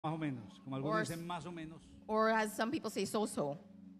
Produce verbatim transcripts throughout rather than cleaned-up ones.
Más o menos, como algunos Or- dicen más o menos. or as some people say, so-so.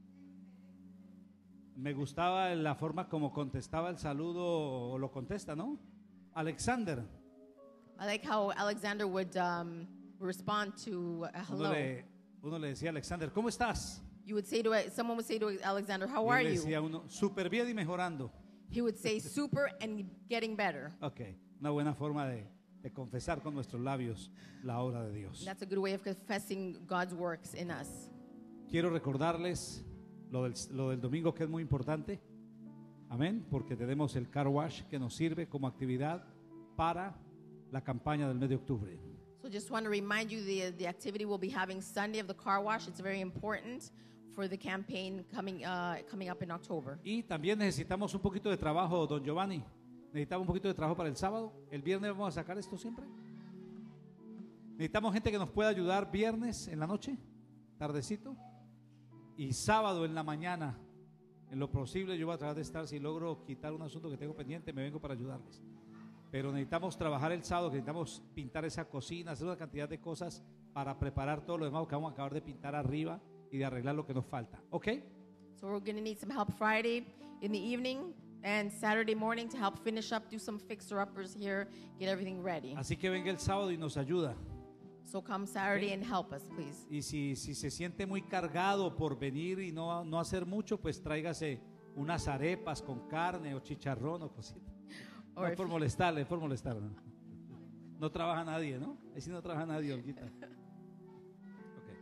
Me gustaba la forma como contestaba el saludo o lo contesta, ¿no? Alexander. I like how Alexander would um, respond to a Uno hello. le, uno le decía, Alexander, ¿cómo estás? You would say to a, someone would say to Alexander, how Y are él le you? decía a uno, súper bien y mejorando. He would say super and getting better. Ok, una buena forma de, de confesar con nuestros labios la obra de Dios. That's a good way of confessing God's works in us. Quiero recordarles lo del, lo del domingo, que es muy importante. Amén, porque tenemos el car wash que nos sirve como actividad para la campaña del mes de octubre. So just want to remind you the, the activity we'll be having Sunday of the car wash. It's very important for the campaign coming, uh, coming up in October. Y también necesitamos un poquito de trabajo, don Giovanni. Necesitamos un poquito de trabajo para el sábado. El viernes vamos a sacar esto siempre. Necesitamos gente que nos pueda ayudar viernes en la noche, tardecito, y sábado en la mañana. En lo posible yo voy a tratar de estar, si logro quitar un asunto que tengo pendiente, me vengo para ayudarles. Pero necesitamos trabajar el sábado, necesitamos pintar esa cocina, hacer una cantidad de cosas para preparar todo lo demás que vamos a acabar de pintar arriba y de arreglar lo que nos falta. ¿Ok? So we're going to need some help Friday in the evening and Saturday morning to help finish up, do some fixer-uppers here, get everything ready. Así que venga el sábado y nos ayuda. So come Saturday Okay. and help us, please. Y si, si se siente muy cargado por venir y no, no hacer mucho, pues tráigase unas arepas con carne o chicharrón o cositas. No Or es if por you- molestarle, es por molestar. ¿no? No trabaja nadie, ¿no? Ahí sí no trabaja nadie, Olguita. Okay.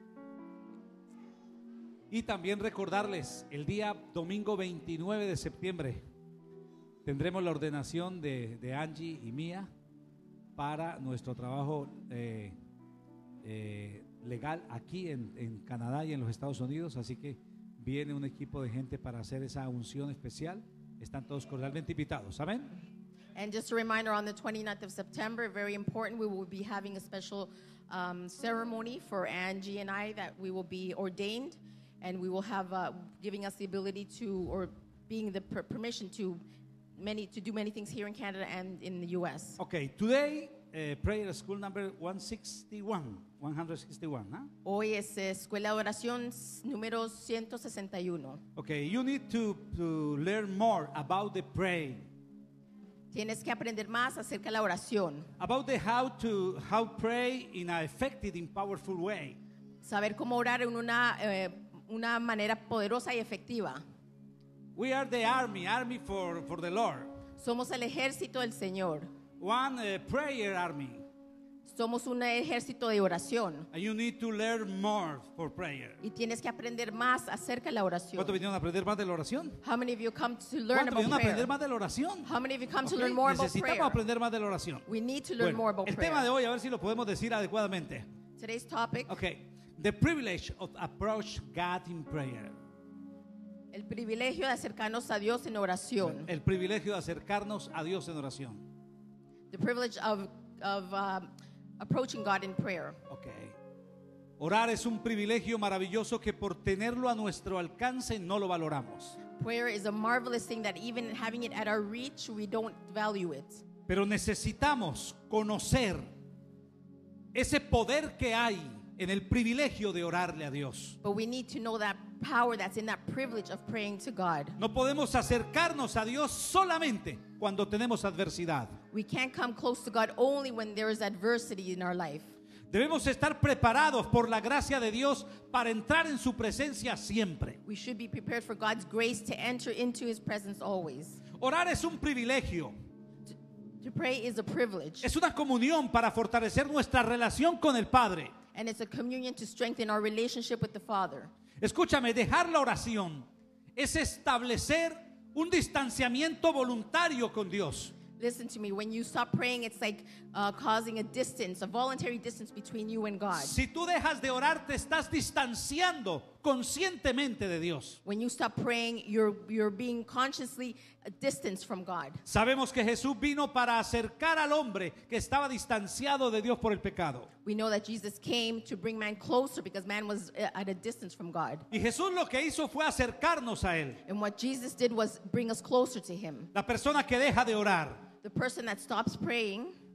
Y también recordarles, el día domingo veintinueve de septiembre tendremos la ordenación de, de Angie y mía para nuestro trabajo eh, eh, legal aquí en, en Canadá y en los Estados Unidos. Así que viene un equipo de gente para hacer esa unción especial. Están todos cordialmente invitados. Amén. And just a reminder, on the twenty-ninth of September, very important, we will be having a special um, ceremony for Angie and I, that we will be ordained, and we will have uh, giving us the ability to, or being the per- permission to many to do many things here in Canada and in the U S. Okay, today uh, prayer school number one sixty-one, one sixty-one. Huh? Hoy es eh, Escuela de Oración s- número ciento sesenta y uno. Okay, you need to, to learn more about the praying, Tienes que aprender más acerca de la oración, about the how to how pray in an effective and powerful way. saber cómo orar en una, eh, una manera poderosa y efectiva. We are the army, army for, for the Lord. Somos el ejército del Señor. One uh, prayer army, Somos un ejército de oración. and you need to learn more for prayer. Y tienes que aprender más acerca de la oración. ¿Cuántos vinieron a aprender más de la oración? How many of you come to learn ¿Cuántos about vinieron a aprender prayer? más de la oración? How many of you come to Ok, learn more about necesitamos prayer? aprender más de la oración. We need to learn Bueno, more about el prayer. tema de hoy, a ver si lo podemos decir adecuadamente. Today's topic, Okay, the privilege of approach God in prayer. el privilegio de acercarnos a Dios en oración. El privilegio de acercarnos a Dios en oración. The privilege of, of um, approaching God in prayer. Okay. Orar es un privilegio maravilloso que por tenerlo a nuestro alcance no lo valoramos. Prayer is a marvelous thing that even having it at our reach, we don't value it. Pero necesitamos conocer ese poder que hay en el privilegio de orarle a Dios. But we need to know that power that's in that privilege of praying to God. No podemos acercarnos a Dios solamente cuando tenemos adversidad. We can't come close to God only when there is adversity in our life. Debemos estar preparados por la gracia de Dios para entrar en su presencia siempre. We should be prepared for God's grace to enter into His presence always. Orar es un privilegio. To pray is a privilege, Es una comunión para fortalecer nuestra relación con el Padre. and it's a communion to strengthen our relationship with the Father. Escúchame, dejar la oración es establecer un distanciamiento voluntario con Dios. Listen to me, when you stop praying, it's like uh, causing a distance, a voluntary distance between you and God. Si tú dejas de orar, te estás distanciando conscientemente de Dios. When you stop praying, you're, you're being consciously distanced from God. Sabemos que Jesús vino para acercar al hombre que estaba distanciado de Dios por el pecado. We know that Jesus came to bring man closer because man was uh, at a distance from God. Y Jesús lo que hizo fue acercarnos a Él. And what Jesus did was bring us closer to Him. La persona que deja de orar The person that stops praying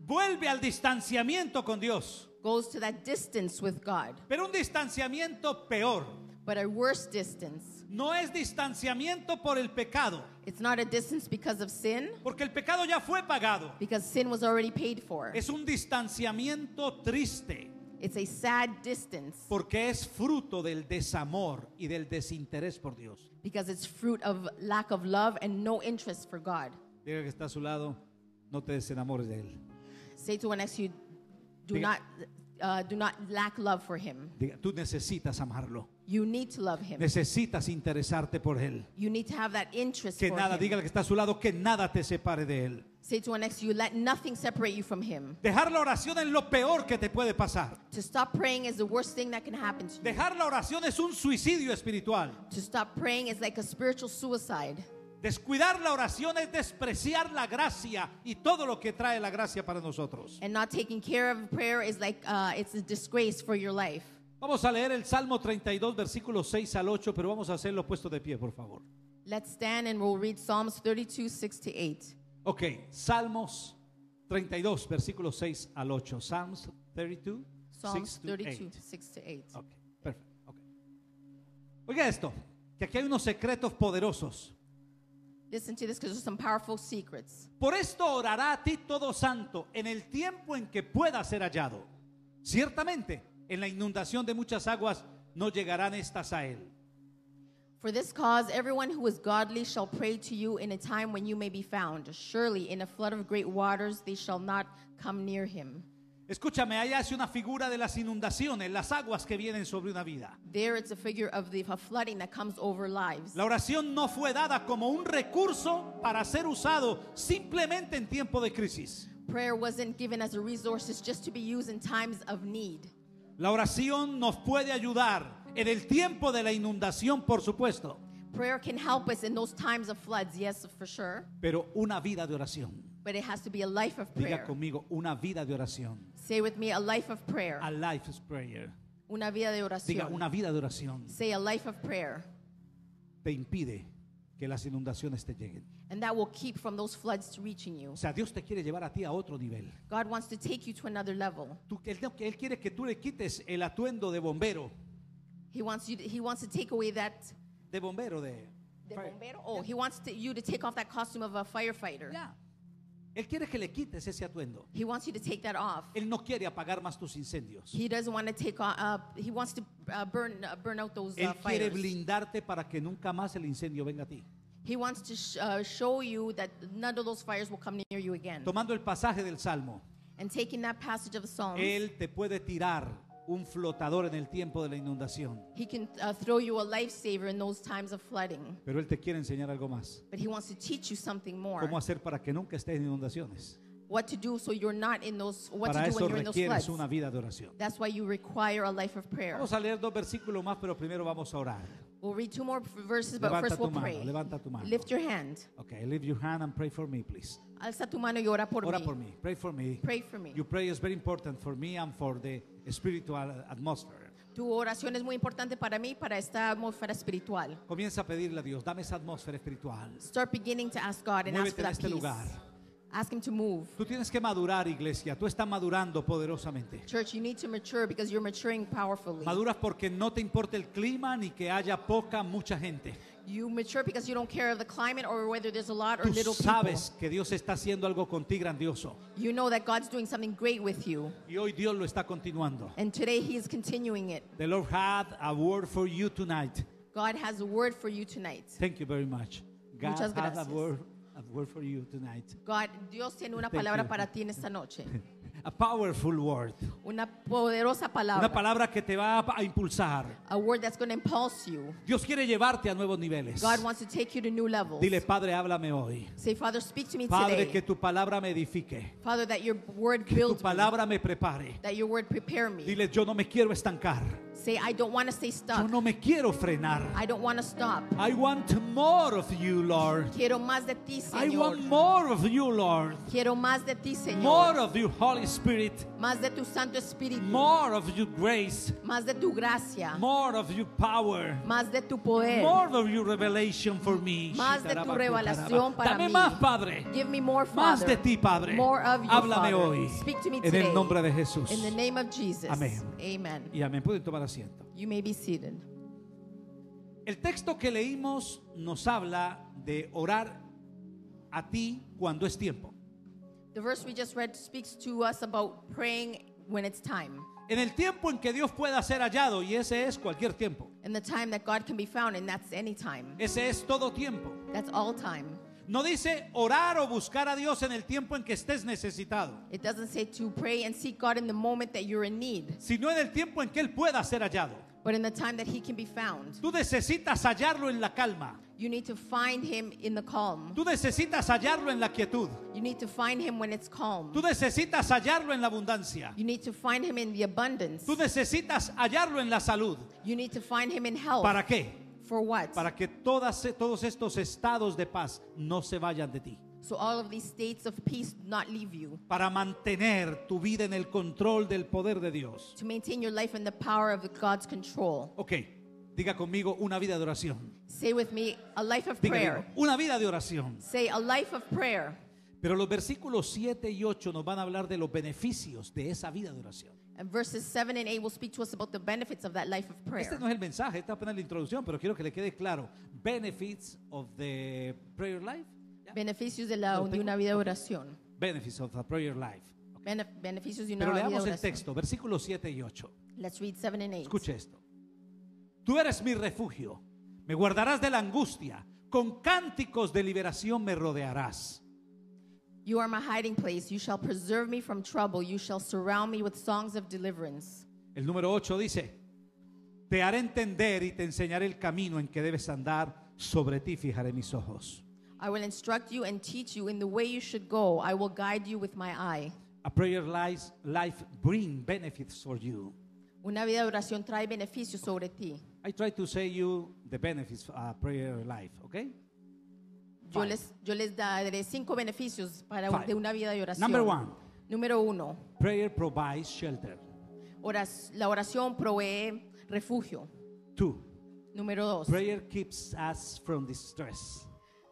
vuelve al distanciamiento con Dios. goes to that distance with God. Pero un distanciamiento peor. But a worse distance. No es distanciamiento por el pecado, It's not a distance because of sin, porque el pecado ya fue pagado. because sin was already paid for. Es un distanciamiento triste, It's a sad distance porque es fruto del desamor y del desinterés por Dios. because it's fruit of lack of love and no interest for God. Diga que está a su lado, no te desenamores de Él. Say to one next to you, do Diga- not uh, do not lack love for him. Diga, tú necesitas amarlo, You need to love him. necesitas interesarte por Él. You need to have that interest Que for nada, him. diga que está a su lado, que nada te separe de Él. Say to one next to you, let nothing separate you from him. Dejar la oración es lo peor que te puede pasar. To stop praying is the worst thing that can happen to you. Dejar la oración es un suicidio espiritual. To stop praying is like a spiritual suicide. Descuidar la oración es despreciar la gracia y todo lo que trae la gracia para nosotros. And not taking care of prayer is like uh, it's a disgrace for your life. Vamos a leer el Salmo treinta y dos, versículos seis al ocho, pero vamos a hacerlo puesto de pie, por favor. Let's stand and we'll read Psalms thirty-two, six to eight. Ok, Salmos treinta y dos, versículos seis al ocho. Psalms treinta y dos, Psalms six to thirty-two, eight. six to eight. Ok, perfecto. Okay. Oiga esto, que aquí hay unos secretos poderosos. Listen to this because there's some powerful secrets. Por esto orará a ti todo santo en el tiempo en que pueda ser hallado. Ciertamente, en la inundación de muchas aguas no llegarán estas a él. For this cause, everyone who is godly shall pray to you in a time when you may be found. Surely, in a flood of great waters, they shall not come near him. Escúchame, ahí hace una figura de las inundaciones, las aguas que vienen sobre una vida. There, it's a figure of the of flooding that comes over lives. La oración no fue dada como un recurso para ser usado simplemente en tiempo de crisis. Prayer wasn't given as a resource, it's just to be used in times of need. La oración nos puede ayudar en el tiempo de la inundación, por supuesto, Prayer can help us in those times of floods, yes, for sure. pero una vida de oración. But it has to be a life of Diga prayer. conmigo, una vida de oración. Say with me, a life of prayer. A life is prayer. Una vida de Diga, oración. una vida de oración Say a life of prayer. te impide que las inundaciones te lleguen. And that will keep from those floods reaching you. O sea, Dios te quiere llevar a ti a otro nivel. God wants to take you to another level. Tú- él, él quiere que tú le quites el atuendo de bombero. He wants you to, he wants to take away that De bombero, de... de fire. bombero. Oh, he wants to, you to take off that costume of a firefighter. Ya. Él quiere que le quites ese atuendo. He wants you to take that off. Él no quiere apagar más tus incendios. He doesn't want to take off, uh, he wants to uh, burn uh, burn out those Él uh, quiere fires. blindarte para que nunca más el incendio venga a ti. He wants to sh- uh, show you that none of those fires will come near you again. Tomando el pasaje del Salmo, And taking that passage of the Psalms, Él te puede tirar un flotador en el tiempo de la inundación. he can uh, throw you a lifesaver in those times of flooding. Pero Él te quiere enseñar algo más. But he wants to teach you something more. ¿Cómo hacer para que nunca estés en inundaciones? What to do so you're not in those, what Para to do eso when you're in those requieres floods. una vida de oración. That's why you require a life of prayer. Vamos a leer dos versículos más, pero primero vamos a orar. We'll read two more verses, but Levanta first tu we'll mano, pray. levanta tu mano. Lift your hand. Okay, lift your hand and pray for me, please. Alza tu mano y ora por Ora mí. por mí. Pray for me. Pray for me. Your prayer is very important for me and for the spiritual atmosphere. Tu oración es muy importante para mí, para esta atmósfera espiritual. Comienza a pedirle a Dios, dame esa atmósfera espiritual. Start beginning to ask God and ask Muévete for en that este peace. lugar. Ask Him to move. Tú tienes que madurar, iglesia. Tú estás madurando poderosamente. Church, you need to mature because you're maturing powerfully. Maduras porque no te importa el clima ni que haya poca, mucha gente. You mature because you don't care of the climate or whether there's a lot or Tú little sabes que Dios está haciendo algo con ti grandioso. people. You know that God's doing something great with you. Y hoy Dios lo está continuando. And today He is continuing it. The Lord had a word for you tonight. God has a word for you tonight. Thank you very much. God Muchas has a gracias. word, a word for you tonight. God, Dios tiene una Thank palabra you. para ti en esta noche. A powerful word. Una poderosa palabra. Una palabra que te va a impulsar. A word that's going to impulse you. Dios quiere llevarte a nuevos niveles. God wants to take you to new levels. Dile, Padre, háblame hoy. Say, Father, speak to me Padre, today. que tu palabra me edifique. Father, that your word Que tu build me. palabra me prepare. That your word prepare me. Dile, yo no me quiero estancar. Say, I don't want to stay Yo stuck. no me quiero frenar. I don't want to stop. I want more of you, Lord. Quiero más de ti, I Señor. want more of you, Lord. Quiero más de ti, Señor. More of your Holy Spirit. Más de tu Santo Espíritu. More of your grace. Más de tu gracia. More of your power. Más de tu poder. More of your revelation for me. Más de tu revelación para Dame mí. más, Padre. Give me more, Más Father. de ti, Padre. More of you, Háblame Father. hoy. Speak to me En today. el nombre de Jesús. In the name of Jesus. Amén. Amen. Y amén. Pueden tomar asiento. You may be seated. El texto que leímos nos habla de orar a ti cuando es tiempo. The verse we just read speaks to us about praying when it's time. En el tiempo en que Dios pueda ser hallado, y ese es cualquier tiempo. In the time that God can be found, and that's any time. Ese es todo tiempo. That's all time. No dice orar o buscar a Dios en el tiempo en que estés necesitado, It doesn't say to pray and seek God in the moment that you're in need, sino en el tiempo en que Él pueda ser hallado. but in the time that He can be found. Tú necesitas hallarlo en la calma. You need to find Him in the calm. Tú necesitas hallarlo en la quietud. You need to find Him when it's calm. Tú necesitas hallarlo en la abundancia. You need to find Him in the abundance. Tú necesitas hallarlo en la salud. You need to find Him in health. ¿Para qué? For what? Para que todas, todos estos estados de paz no se vayan de ti. So all of these states of peace do not leave you. Para mantener tu vida en el control del poder de Dios. To maintain your life in the power of God's control. Ok, diga conmigo una vida de oración. Say with me, a life of Diga, prayer. diga, una vida de oración. Say, a life of prayer. Pero los versículos siete y ocho nos van a hablar de los beneficios de esa vida de oración. And verses seven and eight will speak to us about the benefits of that life of prayer. Este no es el mensaje, esta es apenas la introducción, pero quiero que le quede claro. Benefits of the prayer life. ¿Ya? Beneficios de, la, Lo de tengo. una vida de oración. Benefits of the prayer life. Bene- beneficios de una Pero vida de leamos el oración. texto, versículos siete y ocho. Let's read seven and eight. Escuche esto. Tú eres mi refugio, me guardarás de la angustia, con cánticos de liberación me rodearás. You are my hiding place. You shall preserve me from trouble. You shall surround me with songs of deliverance. El número ocho dice, te haré entender y te enseñaré el camino en que debes andar, sobre ti fijaré mis ojos. I will instruct you and teach you in the way you should go. I will guide you with my eye. A prayer life, life bring benefits for you. Una vida de oración trae beneficios sobre ti. I try to say you the benefits of a prayer life, okay? Yo Five. les, yo les daré cinco beneficios para Five. de una vida de oración. Number one, Número uno, prayer provides shelter. oras- la oración provee refugio. Two, Número dos, prayer keeps us from distress.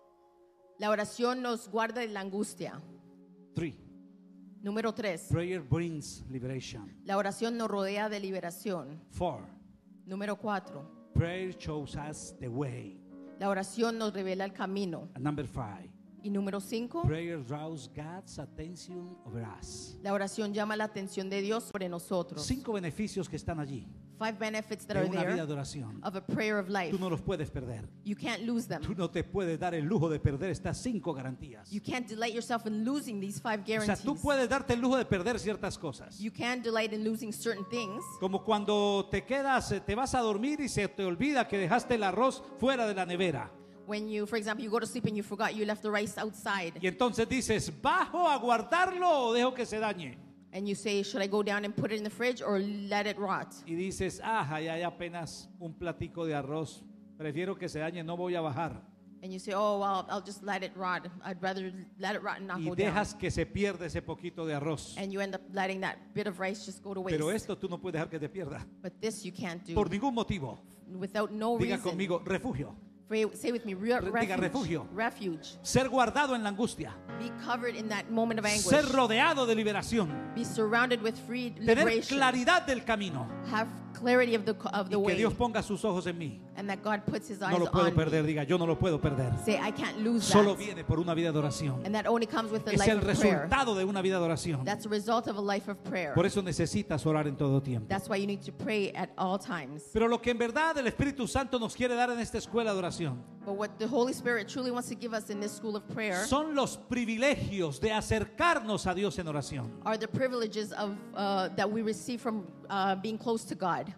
la oración nos guarda de la angustia. Three, Número tres, prayer brings liberation. la oración nos rodea de liberación. Four, Número cuatro, prayer shows us the way. la oración nos revela el camino. And number five, Y número cinco, prayer draws God's attention over us. la oración llama la atención de Dios sobre nosotros. Cinco beneficios que están allí Five benefits that de are una vida there de oración. of a prayer of life. Tú no los puedes perder. You can't lose them. Tú no te puedes dar el lujo de perder estas cinco garantías. You can't delight yourself in losing these five O sea, guarantees. tú puedes darte el lujo de perder ciertas cosas. You can delight in losing certain things. Como cuando te quedas, eh, te vas a dormir y se te olvida que dejaste el arroz fuera de la nevera. When you, for example, you go to sleep and you forgot you left the rice outside. Y entonces dices, ¿bajo a guardarlo o dejo que se dañe? And you say, should I go down and put it in the fridge or let it rot? Y dices, ah, ahí hay apenas un platico de arroz. Prefiero que se dañe, no voy a bajar. And you say, oh, well, I'll just let it rot. I'd rather let it rot and not Y go down. dejas que se pierda ese poquito de arroz. And you end up letting that bit of rice just go to waste. Pero esto tú no puedes dejar que te pierda. But this you can't do Por ningún motivo. without no Diga reason. conmigo, refugio. Pray- Say with me, re- Re- diga refuge. refugio. Refuge. Ser guardado en la angustia. Be covered in that moment of anguish. Ser rodeado de liberación. Be surrounded with free Tener liberation. claridad del camino. Have clarity of the of the Y que way. Dios ponga sus ojos en mí. And that God puts His eyes No lo puedo on perder, me. diga, yo no lo puedo perder. Say, I can't lose Solo that. viene por una vida de oración. And that only comes with the Es life el of prayer. resultado de una vida de oración. That's a result of a life of prayer. Por eso necesitas orar en todo tiempo. That's why you need to pray at all times. Pero lo que en verdad el Espíritu Santo nos quiere dar en esta escuela de oración But what the Holy Spirit truly wants to give us in this school of prayer son los privilegios de acercarnos a Dios en oración. are the privileges of uh, that we receive from uh, being close to God.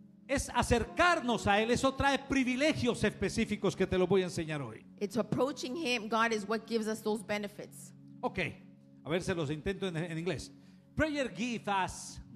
Es acercarnos a Él, eso trae privilegios específicos que te los voy a enseñar hoy. It's approaching Him. God is what gives us those benefits. Ok, a ver, se los intento en, en inglés. Prayer gives us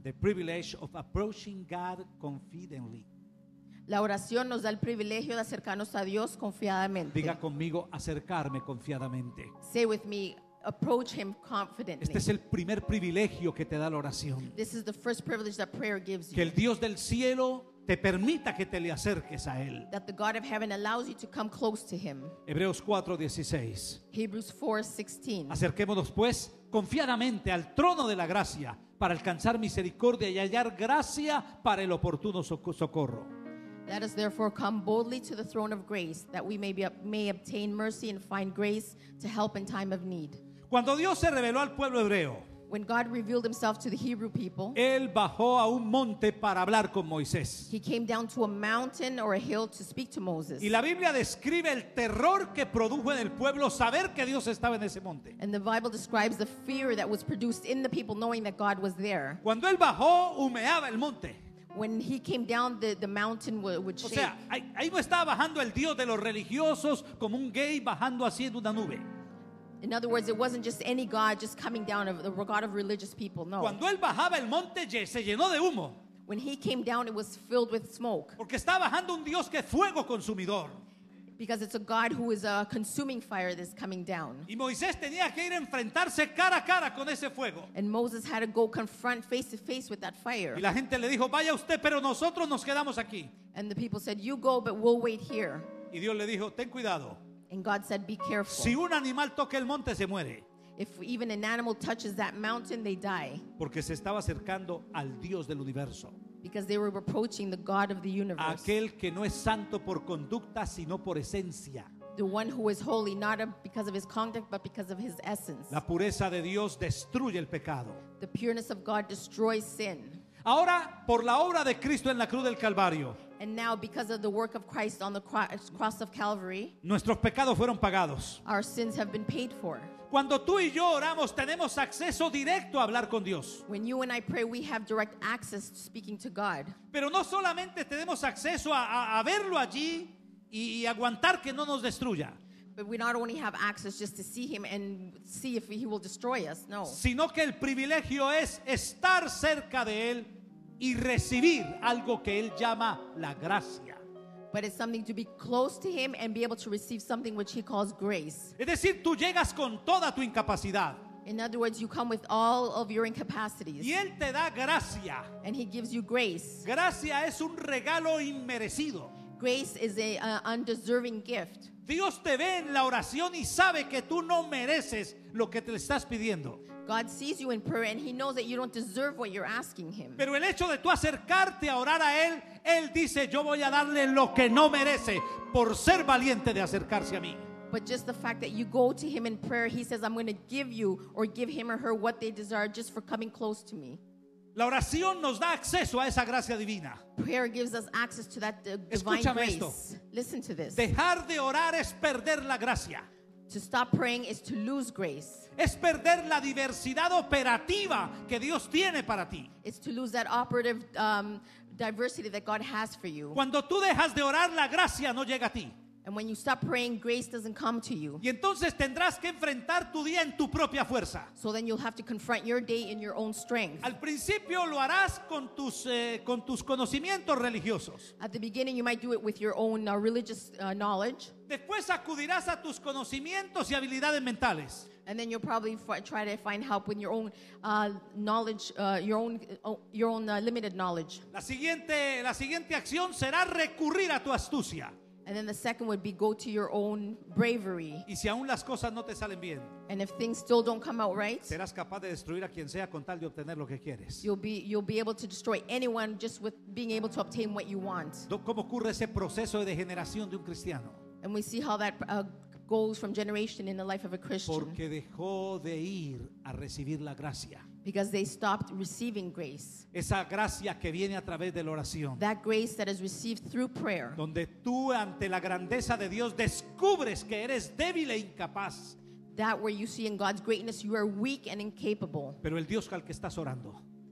the privilege of approaching God confidently. La oración nos da el privilegio de acercarnos a Dios confiadamente. Diga conmigo, acercarme confiadamente. Say with me, approach Him confidently. Este es el primer privilegio que te da la oración. This is the first privilege that prayer gives you. Que el Dios del cielo te permita que te le acerques a Él. That the God of heaven allows you to come close to Him. Hebreos cuatro dieciséis. Hebrews four sixteen. Acerquémonos pues confiadamente al trono de la gracia para alcanzar misericordia y hallar gracia para el oportuno socorro. Let us therefore come boldly to the throne of grace, that we may, be, may obtain mercy and find grace to help in time of need. Cuando Dios se reveló al pueblo hebreo, When God revealed Himself to the Hebrew people, Él bajó a un monte para hablar con Moisés. He came down to a mountain or a hill to speak to Moses. Y la Biblia describe el terror que produjo en el pueblo saber que Dios estaba en ese monte. And the Bible describes the fear that was produced in the people knowing that God was there. Cuando Él bajó, humeaba el monte. When He came down, the, the mountain would, would O shake. sea, ahí, ahí no estaba bajando el Dios de los religiosos como un gay bajando así en una nube. In other words, it wasn't just any God just coming down, of the God of religious people. No. Cuando Él bajaba el monte ye- se llenó de humo, When He came down, it was filled with smoke. porque está bajando un Dios que es fuego consumidor. Because it's a God who is a consuming fire that's coming down. Y Moisés tenía que ir a enfrentarse cara a cara con ese fuego. And Moses had to go confront face to face with that fire. Y la gente le dijo, vaya usted, pero nosotros nos quedamos aquí. And the people said, you go, but we'll wait here. Y Dios le dijo, ten cuidado. And God said, be careful. Si un animal toca el monte, se muere. If even an animal touches that mountain, they die. Porque se estaba acercando al Dios del universo. Because they were approaching the God of the universe. Aquel que no es santo por conducta, sino por esencia. The one who is holy, not because of his conduct, but because of his essence. La pureza de Dios destruye el pecado. The pureness of God destroys sin. Ahora, por la obra de Cristo en la cruz del Calvario, And now, because of the work of Christ on the cro- cross of Calvary, nuestros pecados fueron pagados. our sins have been paid for. Cuando tú y yo oramos, tenemos acceso directo a hablar con Dios. When you and I pray, we have direct access to speaking to God. Pero no solamente tenemos acceso a, a- a verlo allí y, y aguantar que no nos destruya, But we not only have access just to see Him and see if He will destroy us, no. sino que el privilegio es estar cerca de Él y recibir algo que Él llama la gracia. But it's something to be close to Him and be able to receive something which He calls grace. Es decir, tú llegas con toda tu incapacidad In other words, you come with all of your incapacities, y Él te da gracia. and He gives you grace. Gracia es un regalo inmerecido. Grace is a uh, undeserving gift. Dios te ve en la oración y sabe que tú no mereces lo que te le estás pidiendo. God sees you in prayer, and He knows that you don't deserve what you're asking Him. Pero el hecho de tú acercarte a orar a Él, Él dice, yo voy a darle lo que no merece por ser valiente de acercarse a mí. But just the fact that you go to Him in prayer, He says, I'm going to give you or give him or her what they desire just for coming close to me. La oración nos da acceso a esa gracia divina. Prayer gives us access to that uh, divine Escúchame grace. esto. Listen to this. Dejar de orar es perder la gracia. To stop praying is to lose grace. Es perder la diversidad operativa que Dios tiene para ti. It's to lose that operative um, diversity that God has for you. Cuando tú dejas de orar, la gracia no llega a ti. And when you stop praying, grace doesn't come to you. Y entonces tendrás que enfrentar tu día en tu propia fuerza. So then you'll have to confront your day in your own strength. Al principio lo harás con tus, eh, con tus conocimientos religiosos. At the beginning, you might do it with your own uh, religious uh, knowledge. Después acudirás a tus conocimientos y habilidades mentales. And then you'll probably f- try to find help with your own uh, knowledge, uh, your own, uh, your own uh, limited knowledge. La siguiente, la siguiente acción será recurrir a tu astucia. And then the second would be go to your own bravery. Y si aún las cosas no te salen bien, And if things still don't come out right, serás capaz de destruir a quien sea con tal de obtener lo que quieres. you'll be you'll be able to destroy anyone just with being able to obtain what you want. ¿Cómo ocurre ese proceso de degeneración de un cristiano? And we see how that uh, goes from generation in the life of a Christian, Porque dejó de ir a recibir la gracia. because they stopped receiving grace. Esa gracia que viene a través de la oración. That grace that is received through prayer, Donde tú ante la grandeza de Dios descubres que eres débil e incapaz. that where you see in God's greatness you are weak and incapable. Pero el Dios al que estás orando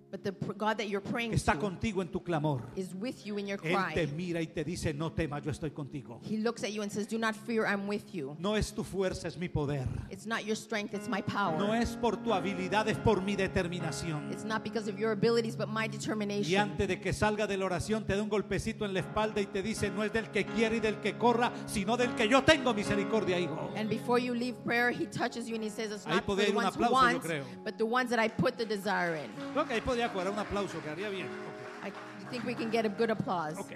But the pr- God that you're praying está to contigo en tu clamor. is with you in your Él te cry. mira y te dice, no temas, yo estoy contigo. He looks at you and says, do not fear, I'm with you. No es tu fuerza, es mi poder. It's not your strength, it's my No power. es por tu habilidad, es por mi determinación. It's not because of your abilities, but my Y determination. antes de que salga de la oración te da un golpecito en la espalda y te dice, no es del que quiere y del que corra, sino del que yo tengo misericordia, hijo. And before you leave prayer, he touches you and he says, it's Ahí not for podría the ir un ones who aplauso, yo want, creo. but the ones that I put the desire in. Creo que ahí podría cuadrar un aplauso, quedaría bien. Ok. I think we can get a good applause. Ok.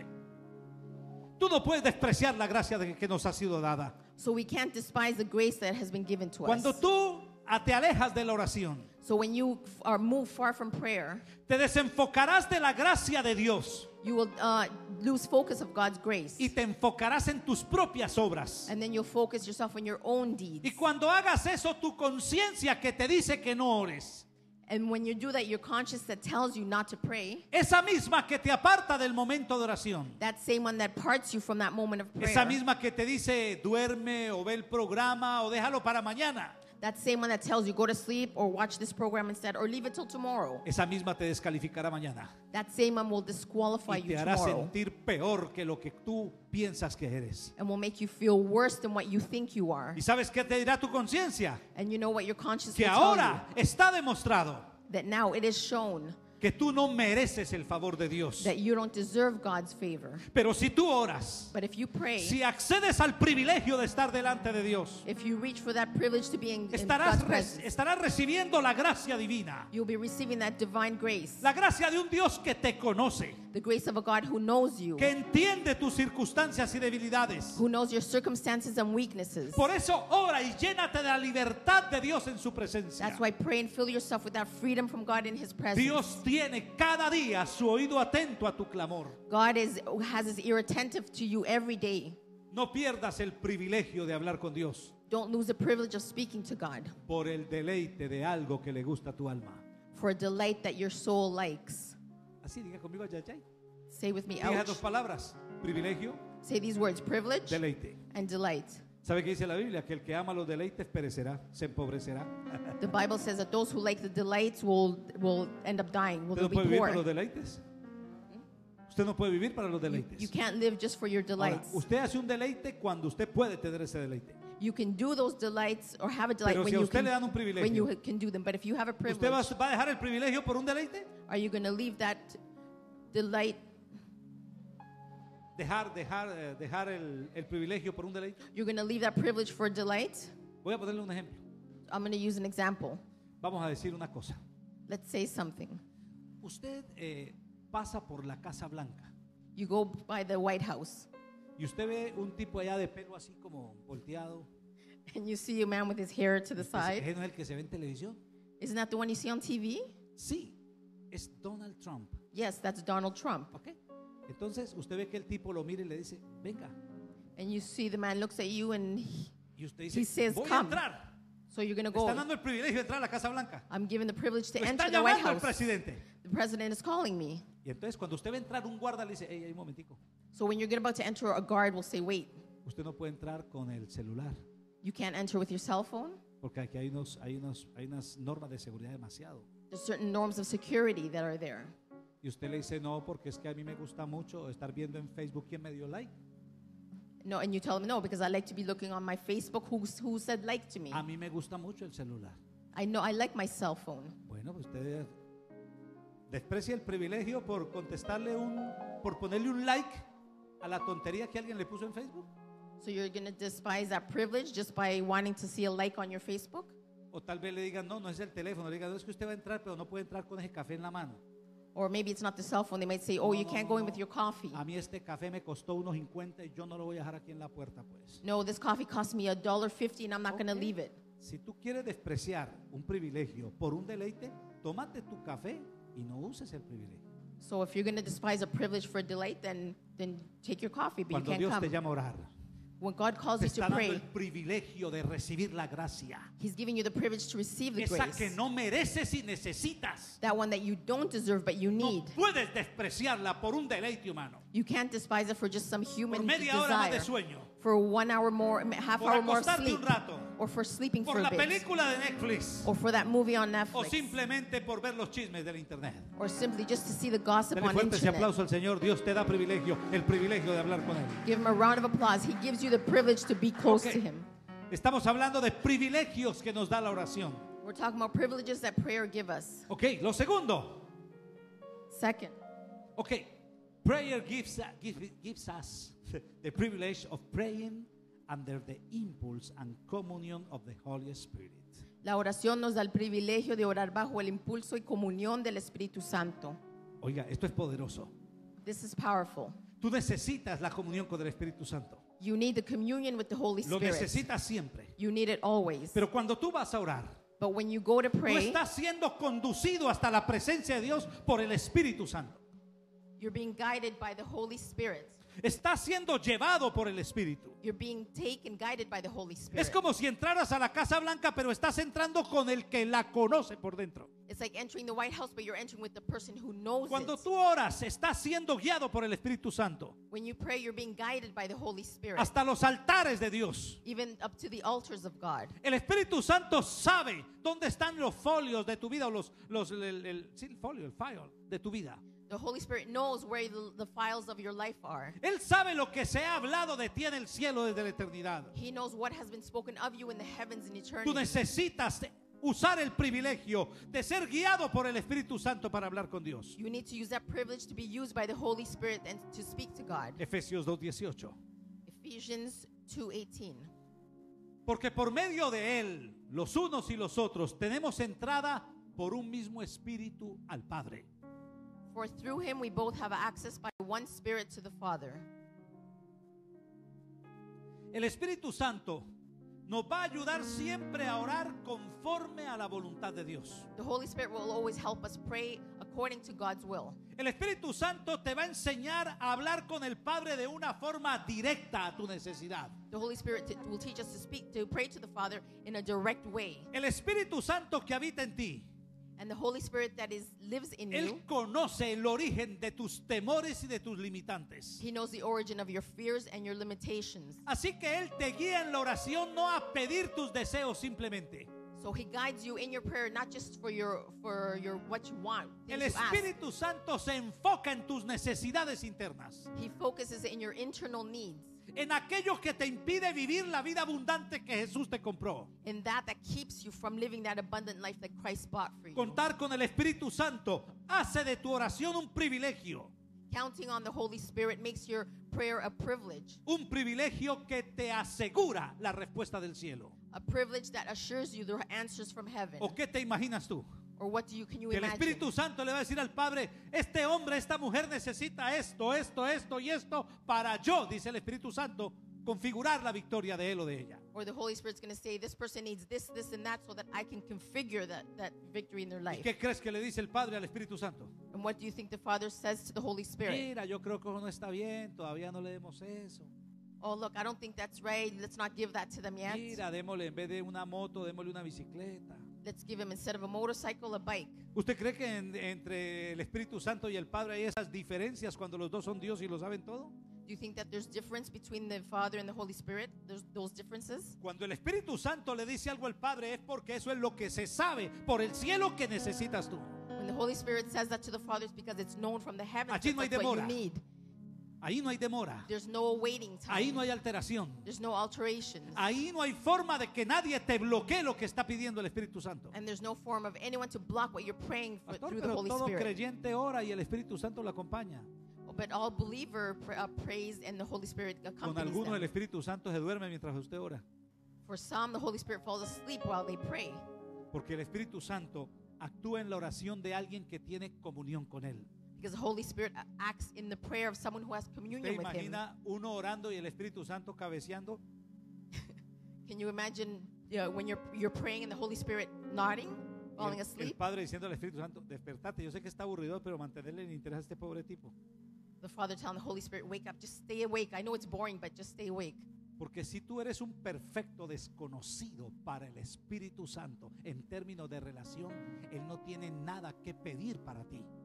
Tú no puedes despreciar la gracia de que nos ha sido dada. So we can't despise the grace that has been given to Cuando us. tú te alejas de la oración, So when you f- are moved far from prayer, te desenfocarás de la gracia de Dios you will uh, lose focus of God's grace. y te enfocarás en tus propias obras. And then you'll focus yourself on your own deeds. Y cuando hagas eso, tu conciencia que te dice que no ores, And when you do that, your conscience that tells you not to pray, esa misma que te aparta del momento de oración, that same one that parts you from that moment of prayer, esa misma que te dice duerme o ve el programa o déjalo para mañana, that same one that tells you go to sleep or watch this program instead or leave it till tomorrow, esa misma te descalificará mañana that same one will disqualify y you te hará tomorrow sentir peor que lo que tú piensas que eres. and will make you feel worse than what you think you are. ¿Y sabes qué te dirá tu conciencia? And you know what your conscience Que will tell ahora está demostrado you? That now it is shown que tú no mereces el favor de Dios. that you don't deserve God's favor. Pero si tú oras, But if you pray, si accedes al privilegio de estar delante de Dios, if you reach for that privilege to be in, in estarás, God's re- presence, estarás recibiendo la gracia divina. you'll be receiving that divine grace, La gracia de un Dios que te conoce, the grace of a God who knows you, que entiende tus circunstancias y debilidades. who knows your circumstances and weaknesses. Por eso ora y llénate de la libertad de Dios en su presencia. That's why pray and fill yourself with that freedom from God in His presence. Dios tiene cada día su oído atento a tu clamor. God is, has His ear attentive to you every day. No pierdas el privilegio de hablar con Dios Don't lose the privilege of speaking to God por el deleite de algo que le gusta a tu alma. for a delight that your soul likes. Así diga conmigo, Yayay. Say with me, Diga ouch. dos palabras: privilegio, Say these words, privilege deleite. and delight. ¿Sabe qué dice la Biblia? Que el que ama los deleites perecerá, se empobrecerá. The Bible says that those who like the delights will, will end up dying, will ¿Usted no be puede vivir para los poor. deleites? ¿Usted no puede vivir para los You, deleites? you can't live just for your Ahora, delights. usted hace un deleite cuando usted puede tener ese deleite. You can do those delights or have a delight Pero when si a you, usted can, le dan un privilegio, when you can do them. But if you have a ¿Usted privilege, va, va a dejar el privilegio por un deleite? are you going to leave that delight? Dejar, dejar, eh, dejar el, el privilegio por un deleite. You're going to leave that privilege for a delight? Voy a ponerle un ejemplo. I'm going to use an example. Vamos a decir una cosa. Let's say something. Usted eh, pasa por la Casa Blanca You go by the White House y usted ve un tipo allá de pelo así como volteado. and you see a man with his hair to the ¿Ese side. no es el que se ve en televisión? Isn't that the one you see on T V? Sí, es Donald Trump. Yes, that's Donald Trump. ¿Ok? Entonces usted ve que el tipo lo mira y le dice, venga. And you see the man looks at you and he, Y usted He dice, says, voy a "Come." entrar. so you're going to Le están go. dando el privilegio de entrar a la Casa Blanca. I'm given the privilege to Lo enter está the White llamando el House. presidente. The president is calling me. Y entonces cuando usted va a entrar, un guarda le dice, hey, un momentico. So when you're get about to enter, a guard will say, wait, Usted no puede entrar con el celular. you can't enter with your cell phone. Porque aquí hay, unos, hay, unos, hay unas normas de seguridad demasiado. There's certain norms of security that are there. Y usted le dice, no, porque es que a mí me gusta mucho estar viendo en Facebook quién me dio like. No, and you tell them no because I like to be looking on my Facebook who, who said like to me. A mí me gusta mucho el celular. I know I like my cell phone. Bueno, pues usted desprecia el privilegio por contestarle un, por ponerle un like a la tontería que alguien le puso en Facebook. So you're going to despise that privilege just by wanting to see a like on your Facebook? O tal vez le digan, no, no es el teléfono. Le digan, no, es que usted va a entrar, pero no puede entrar con ese café en la mano. Or maybe it's not the cell phone. They might say, oh, No, you no, can't no, go in no. with your coffee. A mí este café me costó unos cincuenta y yo no lo voy a dejar aquí en la puerta, pues. No, this coffee cost me a dollar fifty and I'm not going to Ok. leave it. Si tú quieres despreciar un privilegio por un deleite, tómate tu café y no uses el privilegio. So if you're going to despise a privilege for a delight, then then take your coffee, but Cuando you can't Dios te come. llama a orar, When God calls te you to está dando pray, el privilegio de recibir la gracia. He's giving you the privilege to receive the Esa grace. que no mereces y necesitas. That one that you don't deserve but you No need. puedes despreciarla por un deleite humano. You can't despise it for just some Por human media hora más de desire. sueño. for one hour more, half por hour more acostarte sleep, un rato, or for sleeping por for a la bit, película de Netflix, or for that movie on o Netflix, simplemente por ver los chismes del internet. or simply just to see the gossip Dale on fuerte ese internet. aplauso al Señor. Dios te da privilegio, el privilegio de hablar con Él. Give him a round of applause. He gives you the privilege to be close Okay. to him. Estamos hablando de privilegios que nos da la oración. We're talking about privileges that prayer give us. Ok, lo segundo. Second, Ok, prayer gives, gives, gives us the privilege of praying under the impulse and communion of the Holy Spirit. la oración nos da el privilegio de orar bajo el impulso y comunión del Espíritu Santo. Oiga, esto es poderoso. This is powerful. Tú necesitas la comunión con el Espíritu Santo. You need the communion with the Holy Lo Spirit. necesitas siempre. You need it always. Pero cuando tú vas a orar, But when you go to tú pray, estás siendo conducido hasta la presencia de Dios por el Espíritu Santo. you're being guided by the Holy Spirit. Estás siendo llevado por el Espíritu. You're being taken, guided by the Holy Spirit. Es como si entraras a la Casa Blanca, pero estás entrando con el que la conoce por dentro. It's like entering the White House, but you're entering with the person who knows Cuando it. tú oras, estás siendo guiado por el Espíritu Santo. When you pray, you're being guided by the Holy Spirit. Hasta los altares de Dios. Even up to the altars of God. El Espíritu Santo sabe dónde están los folios de tu vida, o los, los el, el, sí, el folio, el file de tu vida. The Holy Spirit knows where the, the files of your life are. Él sabe lo que se ha hablado de ti en el cielo desde la eternidad. He knows what has been spoken of you in the heavens and eternity. Tú necesitas usar el privilegio de ser guiado por el Espíritu Santo para hablar con Dios. You need to use that privilege to be used by the Holy Spirit and to speak to God. Efesios dos dieciocho. Ephesians two eighteen. Porque por medio de Él, los unos y los otros, tenemos entrada por un mismo Espíritu al Padre. For through him we both have access by one Spirit to the Father. El Espíritu Santo nos va a ayudar siempre a orar conforme a la voluntad de Dios. The Holy Spirit will always help us pray according to God's will. El Espíritu Santo te va a enseñar a hablar con el Padre de una forma directa a tu necesidad. The Holy Spirit t- will teach us to speak, to pray to the Father in a direct way. El Espíritu Santo que habita en ti, And the Holy Spirit that is lives in Él you, conoce el origen de tus temores y de tus limitantes. he knows the origin of your fears and your limitations. Así que Él te guía en la oración no a pedir tus deseos simplemente. So he guides you in your prayer, not just for your for your what you want, El things you ask. Espíritu Santo se enfoca en tus necesidades internas, He focuses in your internal needs, en aquello que te impide vivir la vida abundante que Jesús te compró. in that that keeps you from living that abundant life that Christ bought for you. Contar con el Espíritu Santo hace de tu oración un privilegio, Counting on the Holy Spirit makes your prayer a privilege, un privilegio que te asegura la respuesta del cielo. a privilege that assures you the answers from heaven. ¿O qué te imaginas tú? Or what do you can you Que el imagine? Espíritu Santo le va a decir al Padre: este hombre, esta mujer necesita esto, esto, esto y esto para yo, dice el Espíritu Santo, configurar la victoria de él o de ella. Or the Holy Spirit's going to say, this person needs this, this, and that, so that I can configure that, that victory in their ¿Y life. qué crees que le dice el Padre al Espíritu Santo? And what do you think the Father says to the Holy Spirit? Mira, yo creo que eso no está bien, todavía no le demos eso. Oh, look, I don't think that's right. Let's not give that to them yet. Mira, démosle en vez de una moto, démosle una bicicleta. Let's give him, instead of a motorcycle, a bike. ¿Usted cree que en- entre el Espíritu Santo y el Padre hay esas diferencias cuando los dos son Dios y lo saben todo? Do you think that there's difference between the Father and the Holy Spirit? There's those differences? Cuando el Espíritu Santo le dice algo al Padre es porque eso es lo que se sabe por el cielo que necesitas tú. When the Holy Spirit says that to the Father, it's because it's known from the heavens. Allí no hay That's what you demora. need. Ahí no hay demora, There's no waiting time. ahí no hay alteración, There's no alterations. ahí no hay forma de que nadie te bloquee lo que está pidiendo el Espíritu Santo. And there's no form of anyone to block what you're praying for, Pastor, through the pero Holy todo Spirit. creyente ora y el Espíritu Santo lo acompaña. But all believer pr- uh, prays and the Holy Spirit Con accompanies algunos el them. Espíritu Santo se duerme mientras usted ora, For some, the Holy Spirit falls asleep while they pray. porque el Espíritu Santo actúa en la oración de alguien que tiene comunión con él. Because the Holy Spirit a- acts in the prayer of someone who has ¿Te communion with him. imagina uno orando y el Espíritu Santo cabeceando? Can you imagine uh, when you're, you're praying and the Holy Spirit nodding, falling El, el asleep? Padre diciendo al Espíritu Santo: despertate, yo sé que está aburrido, pero mantenerle el interés a este pobre tipo. The Father telling the Holy Spirit, wake up, just stay awake. I know it's boring, but just stay awake. Porque si tú eres un perfecto desconocido para el Espíritu Santo en términos de relación, Él no tiene nada que pedir para ti.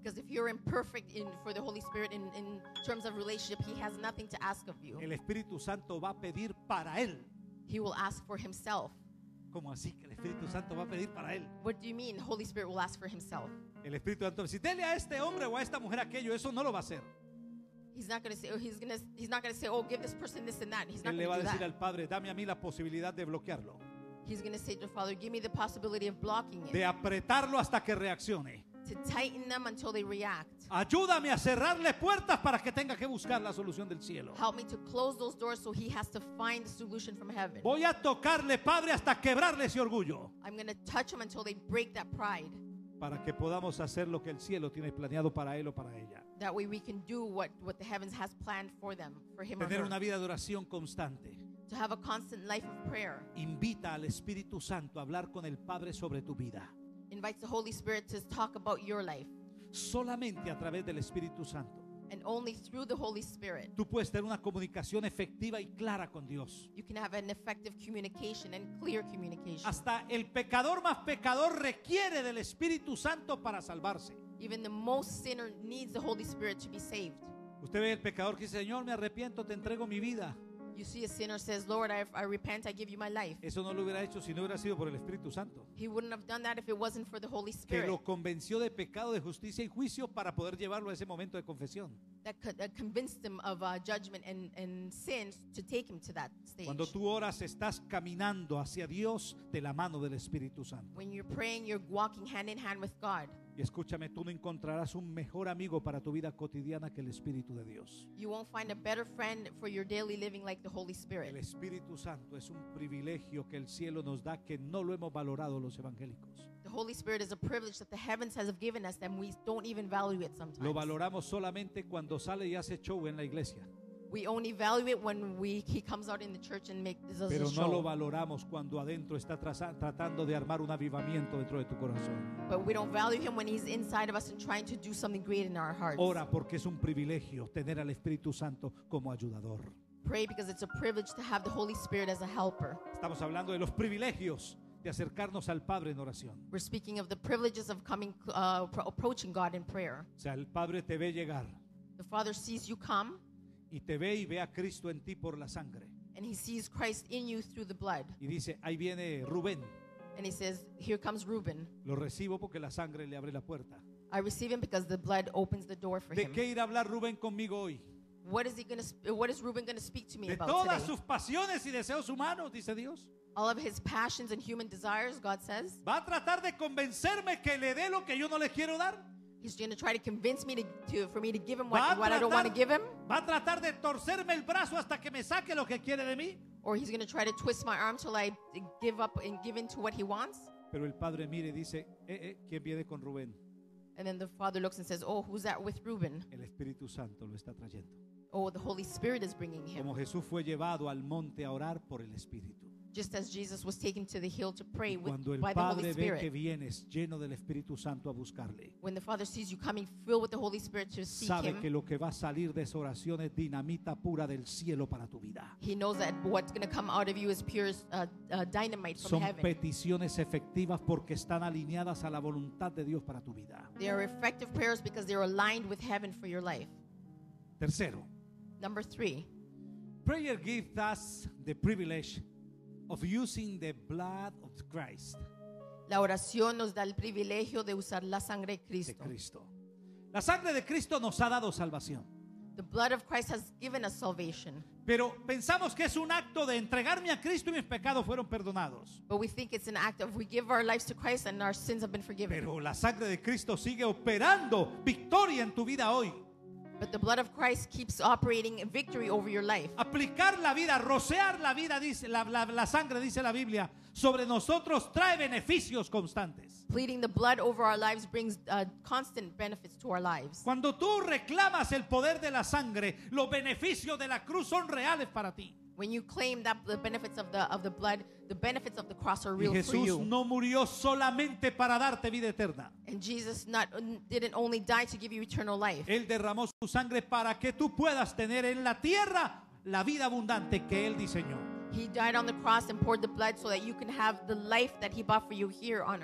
Because if you're imperfect in, for the Holy Spirit in, in terms of relationship, He has nothing to ask of you. El Espíritu Santo va a pedir para él. He will ask for Himself. ¿Cómo así que el Espíritu Santo va a pedir para él? What do you mean Holy Spirit will ask for Himself? El Espíritu Santo, si dele a este hombre o a esta mujer aquello, eso no lo va a hacer. He's not going to say, oh, he's going to, he's not going to say, oh, give this person this and that. He's not Él going le va a to do decir that. al Padre, dame a mí la posibilidad de bloquearlo, He's going to say to the Father, give me the possibility of blocking de it, apretarlo hasta que reaccione. to tighten them until they react. Ayúdame a cerrarle puertas para que tenga que buscar la solución del cielo. Help me to close those doors so he has to find the solution from heaven. Voy a tocarle, Padre, hasta quebrarle ese orgullo, I'm going to touch them until they break that pride. para que podamos hacer lo que el cielo tiene planeado para él o para ella. That way we can do what, what the heavens has planned for them, for him or Tener her. una vida de oración constante. To have a constant life of prayer. Invita al Espíritu Santo a hablar con el Padre sobre tu vida. Invites the Holy Spirit to talk about your life. Solamente a través del Espíritu Santo And only through the Holy Spirit tú puedes tener una comunicación efectiva y clara con Dios. you can have an effective communication and clear communication. Hasta el pecador más pecador requiere del Espíritu Santo para salvarse. Even the most sinner needs the Holy Spirit to be saved. Usted ve el pecador que dice, Señor, me arrepiento, te entrego mi vida. You see a sinner says, Lord, I, I repent, I give you my life. Eso no lo hubiera hecho si no hubiera sido por el Espíritu Santo, He wouldn't have done that if it wasn't for the Holy que Spirit lo convenció de pecado, de justicia y juicio para poder llevarlo a ese momento de confesión. that, could, that convinced him of uh, judgment and, and sin to take him to that stage. Cuando tú oras, estás caminando hacia Dios de la mano del Espíritu Santo. When you're praying, you're walking hand in hand with God. Y escúchame, tú no encontrarás un mejor amigo para tu vida cotidiana que el Espíritu de Dios. You won't find a better friend for your daily living like the Holy El Spirit. Espíritu Santo es un privilegio que el cielo nos da que no lo hemos valorado los evangélicos. The Holy Spirit is a privilege that the heavens has given us and we don't even value it Lo sometimes. valoramos solamente cuando sale y hace show en la iglesia, We only value it when we, he comes out in the church and makes does a pero no lo show. valoramos cuando adentro está traza- tratando de armar un avivamiento dentro de tu corazón. But we don't value him when he's inside of us and trying to do something great in our hearts. Ora, porque es un privilegio tener al Espíritu Santo como ayudador. Pray because it's a privilege to have the Holy Spirit as a helper. Estamos hablando de los privilegios de acercarnos al Padre en oración. We're speaking of the privileges of coming, uh, pro- approaching God in prayer. O sea, el Padre te ve llegar The Father sees you come y te ve y ve a Cristo en ti por la sangre. and he sees Christ in you through the blood. Y dice, ahí viene Rubén. And he says, here comes Reuben. Lo recibo porque la sangre le abre la puerta. I receive him because the blood opens the door for ¿De him. qué ir a hablar Rubén conmigo hoy? What is he going to? What is Reuben going to speak to me De about todas today? sus pasiones y deseos humanos, dice Dios. All of his passions and human desires, God says. Va a tratar de convencerme que le dé lo que yo no le quiero dar. He's going to try to convince me to, to for me to give him Va what, a what I don't want to tratar- give him, va a tratar de torcerme el brazo hasta que me saque lo que quiere de mí. or he's going to try to twist my arm till I give up and give in to what he wants. Pero el Padre mire y dice, eh, eh, ¿quién viene con Rubén? And then the Father looks and says, "Oh, who's that with Reuben? El Espíritu Santo lo está trayendo. Oh, the Holy Spirit is bringing him." Como Jesús fue llevado al monte a orar por el Espíritu. Just as Jesus was taken to the hill to pray with, Cuando el by the Holy Padre ve que Spirit. vienes lleno del Espíritu Santo a buscarle, When the Father sees you coming filled with the Holy Spirit to seek sabe him, que lo que va a salir de esa oración es dinamita pura del cielo para tu vida. he knows that what's going to come out of you is pure uh, uh, dynamite from Son heaven. peticiones efectivas porque están alineadas a la voluntad de Dios para tu vida. They are effective prayers because they're aligned with heaven for your life. Tercero, Number three, prayer gives us the privilege of using the blood of Christ, la oración nos da el privilegio de usar la sangre de de Cristo. Cristo. La sangre de Cristo nos ha dado salvación. The blood of Christ has given us salvation. Pero pensamos que es un acto de entregarme a Cristo y mis pecados fueron perdonados. But we think it's an act of we give our lives to Christ and our sins have been forgiven. Pero la sangre de Cristo sigue operando victoria en tu vida hoy. But the blood of Christ keeps operating in victory over your life. Aplicar la vida, rociar la vida, dice la, la- la sangre, dice la Biblia, sobre nosotros trae beneficios constantes. Pleading the blood over our lives brings uh, constant benefits to our lives. Cuando tú reclamas el poder de la sangre, los beneficios de la cruz son reales para ti. When you claim that the benefits of the of the blood, the benefits of the cross are Y real for Jesús you. no murió solamente para darte vida eterna. And Jesus not didn't only die to give you eternal life. Él derramó su sangre para que tú puedas tener en la tierra la vida abundante que Él diseñó. He died on the cross and poured the blood so that you can have the life that he bought for you here on earth.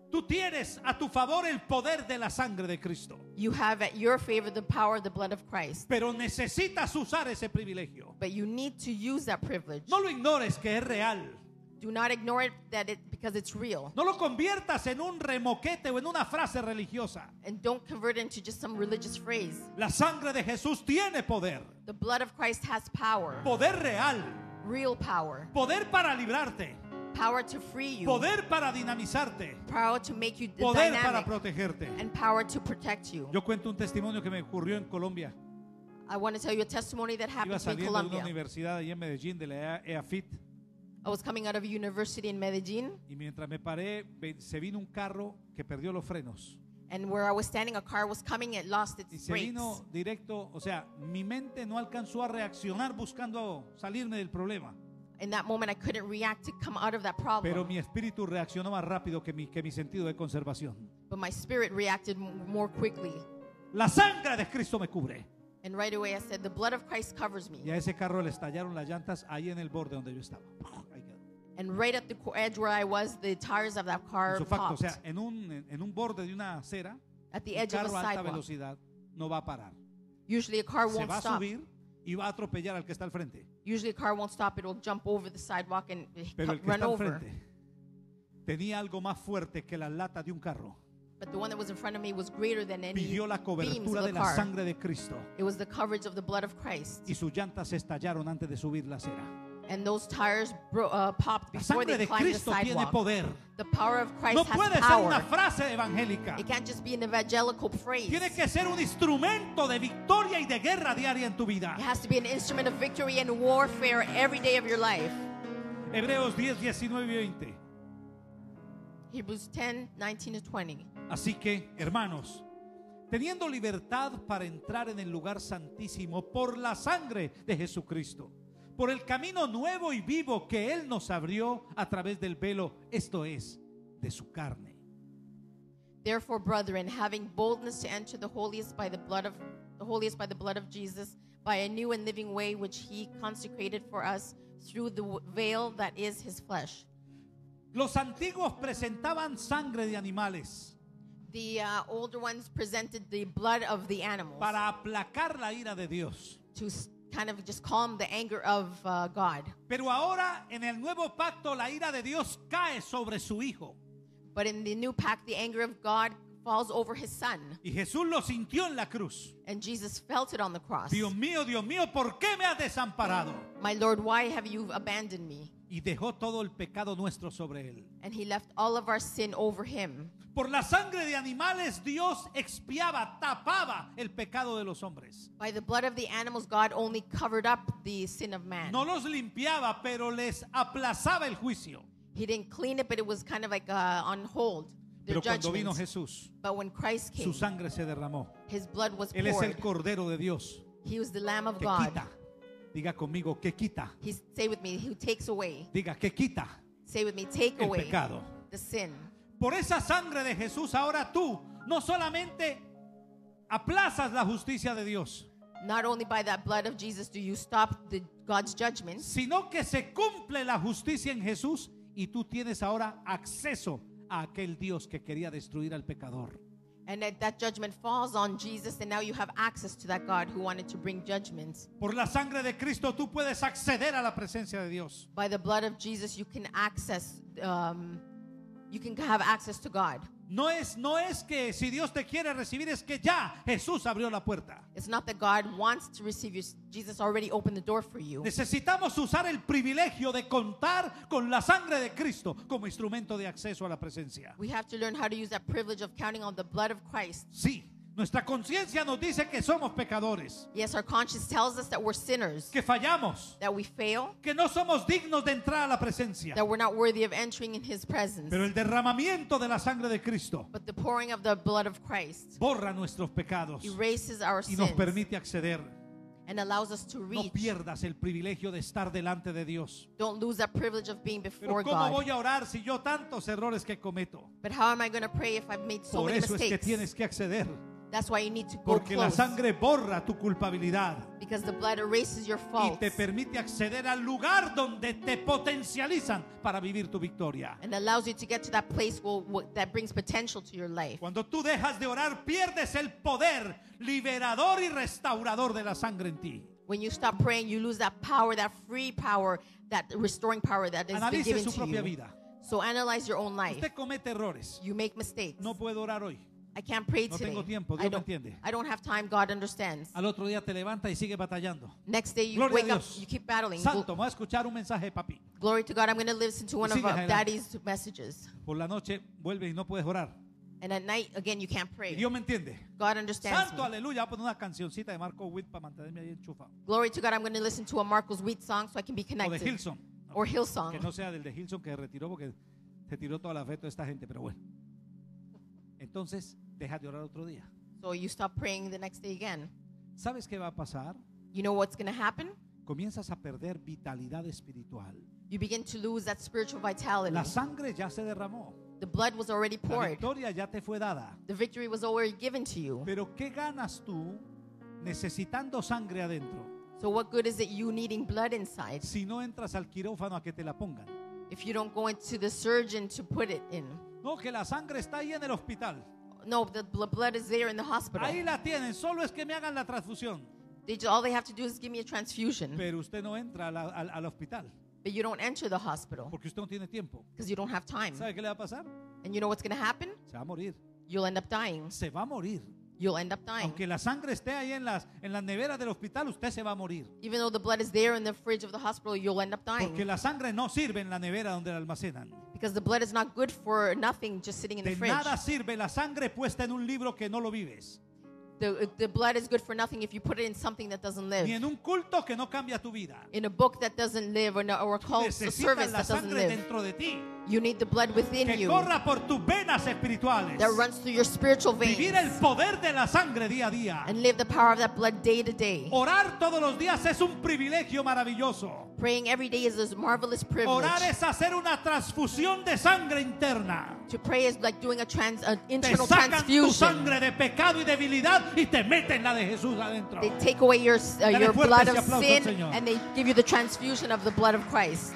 Tú tienes a tu favor el poder de la sangre de Cristo. You have at your favor the power of the blood of Christ. Pero necesitas usar ese privilegio. But you need to use that privilege. No lo ignores, que es real. Do not ignore it, that it because it's real. No lo conviertas en un remoquete o en una frase religiosa. And don't convert it into just some religious phrase. La sangre de Jesús tiene poder. The blood of Christ has power. Poder real. Real power. Poder para librarte. Power to free you. Poder para dinamizarte. Power to make you Poder dynamic. para protegerte. And power to protect you. Yo cuento un testimonio que me ocurrió en Colombia. I want to tell you a testimony that Iba happened to me in saliendo de una Colombia. universidad allí en Medellín, de la E A F I T, I was coming out of university in Medellin, y mientras me paré, ve- se vino un carro que perdió los frenos. and where I was standing, a car was coming. It lost Y its se brakes. vino directo, o sea, mi mente no alcanzó a reaccionar buscando salirme del problema. In that moment, I couldn't react to come out of that Pero problem. mi espíritu reaccionó más rápido que mi, que mi sentido de conservación. But my spirit reacted m- more quickly. La sangre de Cristo me cubre. And right away, I said, the blood of Christ covers Y me. a ese carro le estallaron las llantas ahí en el borde donde yo estaba. Ahí quedó. And right at the co- edge where I was, the tires of that car Eso facto, o popped. sea, en un, en, en un borde de una acera, At the un edge of a carro a alta sidewalk. velocidad no va a parar. Usually a car Se won't va a stop. subir y va a atropellar al que está al frente. Usually a car won't stop. It will jump over the sidewalk and eh, Pero co- el que run está al over. frente tenía algo más fuerte que la lata de un carro. But the one that was in front of me was greater than any Pidió la beams cobertura of de the la car. sangre de Cristo It was the coverage of the blood of Christ. y sus llantas se estallaron antes de subir la acera. And those tires bro- uh, popped La before sangre they de climbed the Cristo tiene sidewalk. poder. The power of Christ No has puede ser una power. frase evangélica. It can't just be an evangelical phrase. Tiene que ser un instrumento de victoria y de guerra diaria en tu vida. It has to be an instrument of victory and warfare every day of your life. Hebreos diez, diecinueve y veinte. Hebrews ten, nineteen to twenty. Así que, hermanos, teniendo libertad para entrar en el lugar santísimo por la sangre de Jesucristo, por el camino nuevo y vivo que Él nos abrió a través del velo, esto es, de su carne. Therefore, brethren, having boldness to enter the holiest by the blood of the holiest by the blood of Jesus, by a new and living way which he consecrated for us through the w- veil that is his flesh. Los antiguos presentaban sangre de animales The uh, older ones presented the blood of the animals para aplacar la ira de Dios. to s- kind of just calm the anger of uh, God. Pero ahora en el nuevo pacto la ira de Dios cae sobre su Hijo. But in the new pact, the anger of God falls over his son. Y Jesús lo sintió en la cruz. And Jesus felt it on the cross. Dios mío, Dios mío, ¿por qué me has desamparado? My Lord, why have you abandoned me? Y dejó todo el pecado nuestro sobre Él. And he left all of our sin over him. Por la sangre de animales Dios expiaba, tapaba el pecado de los hombres. By the blood of the animals, God only covered up the sin of man. No los limpiaba, pero les aplazaba el juicio. He didn't clean it, but it was kind of like uh, on hold. The Pero cuando vino judgment. Jesús, But when Christ su came, sangre se derramó. his blood was Él es el poured. Cordero de Dios He was the Lamb of que God. quita. Diga conmigo, que quita. He say with me, who takes away. Diga, que quita Say with me, take el away pecado. the sin. Por esa sangre de Jesús ahora tú no solamente aplazas la justicia de Dios, Not only by that blood of Jesus do you stop the, God's judgments, sino que se cumple la justicia en Jesús y tú tienes ahora acceso a aquel Dios que quería destruir al pecador. and that, that judgment falls on Jesus, and now you have access to that God who wanted to bring judgments. Por la sangre de Cristo tú puedes acceder a la presencia de Dios. By the blood of Jesus, you can access, um, you can have access to God. No es, no es que si Dios te quiere recibir, es que ya Jesús abrió la puerta. It's not that God wants to receive you. Jesus already opened the door for you. Necesitamos usar el privilegio de contar con la sangre de Cristo como instrumento de acceso a la presencia. We have to learn how to use that privilege of counting on the blood of Christ. Sí, nuestra conciencia nos dice que somos pecadores, Yes, our conscience tells us that we're sinners, que fallamos, that we fail, que no somos dignos de entrar a la presencia. that we're not worthy of entering in his presence. Pero el derramamiento de la sangre de Cristo But the pouring of the blood of Christ borra nuestros pecados erases our y nos sins permite acceder. and allows us to No reach. pierdas el privilegio de estar delante de Dios. Don't lose that privilege of being Pero before ¿cómo God. voy a orar si yo tantos errores que cometo? But how am I going to pray if I've made so Por many eso es que mistakes? tienes que acceder. That's why you need to go Porque la close. sangre borra tu culpabilidad Because the blood erases your y faults. te permite acceder al lugar donde te potencializan para vivir tu victoria. And allows you to get to that place where, where, that brings potential to your life. Cuando tú dejas de orar, pierdes el poder liberador y restaurador de la sangre en ti. When you stop praying, you lose that power, that free power, that restoring power that has been Analice given su to propia you. vida. So analyze your own life. Usted comete errores. You make mistakes. No puedo orar hoy. I can't pray No today. tengo tiempo, I Dios me don't, entiende. I don't have time. God understands. Al otro día te levantas y sigues batallando. Next day you Gloria a wake up, Dios. you keep battling. Santo, me voy a escuchar un mensaje de papi. Glory to God. I'm going to listen to one Y of sigue uh, adelante. Daddy's messages. Por la noche vuelve y no puedes orar. And at night, again, you can't Y pray. Dios me entiende. God understands Santo, me. aleluya. Voy a poner una cancioncita de Marco Witt para mantenerme ahí enchufado. Glory to God. I'm going to listen to a Marcos Witt song so I can be O de connected. Hilson. Or Hillsong. Que no sea del de Hilson que retiró porque se tiró toda la fe de toda esta gente, pero bueno. Entonces, deja de orar otro día. So you stop praying the next day again. ¿Sabes qué va a pasar? You know what's going to happen? Comienzas a perder vitalidad espiritual. You begin to lose that spiritual vitality. La sangre ya se derramó. The blood was already La poured. victoria ya te fue dada. The victory was already given to you. Pero ¿qué ganas tú necesitando sangre adentro So what good is it you needing blood inside si no entras al quirófano a que te la pongan? if you don't go into the surgeon to put it in? No, que la sangre está ahí en el hospital. No, the bl- blood is there in the hospital. Ahí la tienen, solo es que me hagan la transfusión. They ju- all they have to do is give me a transfusion. Pero usted no entra a la- al, al hospital But you don't enter the hospital porque usted no tiene tiempo. because you don't have time. ¿Sabe qué le va a pasar? And you know what's going to happen? Se va a morir. You'll end up dying. Se va a morir. You'll end up dying. Aunque la sangre esté ahí en las, en las neveras del hospital, usted se va a morir. Even though the blood is there in the fridge of the hospital, you'll end up Porque dying. la sangre no sirve en la nevera donde la almacenan. Because the blood is not good for nothing just sitting in the De fridge. nada sirve la sangre puesta en un libro que no lo vives. The, the blood is good for nothing if you put it in something that doesn't live. Ni en un culto que no cambia tu vida. In a book that doesn't live, or, no, or a cult, a Necesitas service la that doesn't sangre live. dentro de ti. You need the blood within Que you corra por tus venas espirituales. that runs through your spiritual veins Vivir el poder de la sangre día a día. and live the power of that blood day to day. Orar todos los días es un privilegio maravilloso. Praying every day is a marvelous privilege. Orar es hacer una transfusión de sangre interna. To pray is like doing a trans, an Te internal sacan tu transfusion. sangre de pecado y debilidad y te meten la de Jesús adentro. They take away your, uh, Dale your fuerte blood ese of aplauso al sin Señor. and they give you the transfusion of the blood of Christ.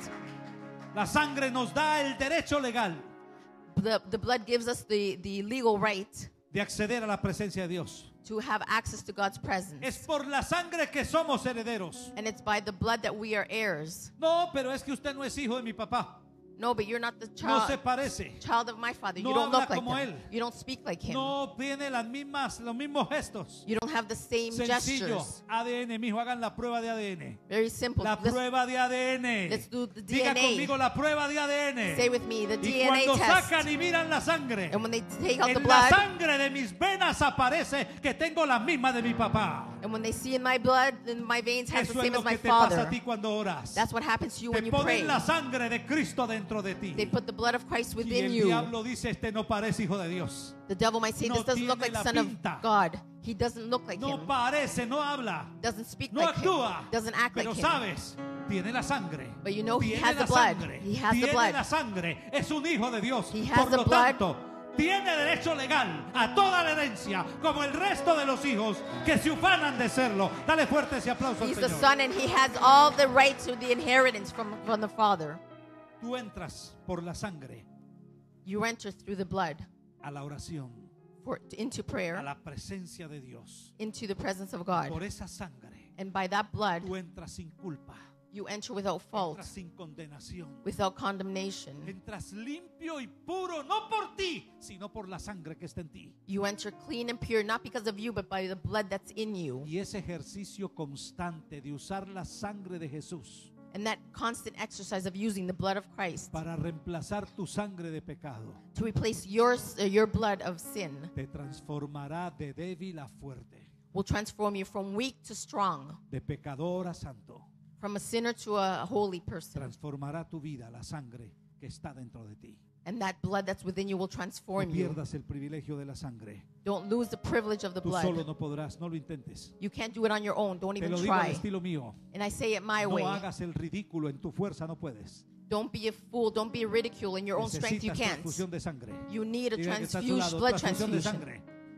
La sangre nos da el derecho legal The, the blood gives us the, the legal right de acceder a la presencia de Dios. to have access to God's presence. Es por la sangre que somos herederos. And it's by the blood that we are heirs. No, pero es que usted no es hijo de mi papá. No, but you're not the No child, se parece. child of my father. No You don't look habla like como him. él. You don't speak like him. No tiene las mismas, los mismos gestos. You don't have the same Sencillo. gestures. A D N, mijo, hagan la prueba de A D N. Very simple. La Let's prueba de A D N. let's do the D Diga N A. conmigo la prueba de A D N. say with me, the Y D N A cuando test. sacan y miran la sangre, And when they take out the en la blood, sangre de mis venas aparece que tengo la misma de mi papá. and when they see in my blood, in my veins has the Eso es same lo as my que te pasa a father. ti cuando oras. That's what happens to you when Te you pray. ponen la sangre de Cristo dentro de ti. They put the blood of Christ Y within el you. diablo dice, este no parece hijo de Dios. The devil might say, No this doesn't look tiene like la the son pinta. of God. He doesn't look like No him. parece, no habla, Doesn't speak no like actúa. him. Doesn't act Pero like him. sabes, tiene la sangre. But you know he Tiene has la the blood. sangre. He has the Tiene blood. la sangre. Es un hijo de Dios. He has Por the lo blood. tanto, tiene derecho legal a toda la herencia, como el resto de los hijos que se ufanan de serlo. Dale fuerte ese aplauso al He's the Señor. son and he has all the right to the inheritance from, from the father. Tú entras por la sangre You enter through the blood a la oración, for, into a prayer, la presencia de Dios. into the presence of God. Por esa sangre, And by that blood, tú entras sin culpa, you enter without fault, entras sin condenación. without condemnation. Entras limpio y puro, no por ti, sino por la sangre que está en ti. You enter clean and pure, not because of you, but by the blood that's in you. Y ese ejercicio constante de usar la sangre de Jesús And that constant exercise of using the blood of Christ para reemplazar tu sangre de pecado to replace your, uh, your blood of sin te transformará de débil a fuerte, will transform you from weak to strong, de pecador a santo. from a sinner to a holy person. Transformará tu vida la sangre que está dentro de ti. And that blood that's within you will No transform you. pierdas el privilegio de la sangre. Don't lose the privilege of the Tú solo blood. no podrás, no lo intentes. You can't do it on your own. Don't Te even lo digo al try. estilo mío. And I say it my No way. hagas el ridículo en tu fuerza, no puedes. Don't be a fool. Don't be a ridicule. In your own strength, you Necesitas can't. transfusión de sangre. You need a Diga que está a tu transfusion, lado, blood transfusión de transfusion. sangre.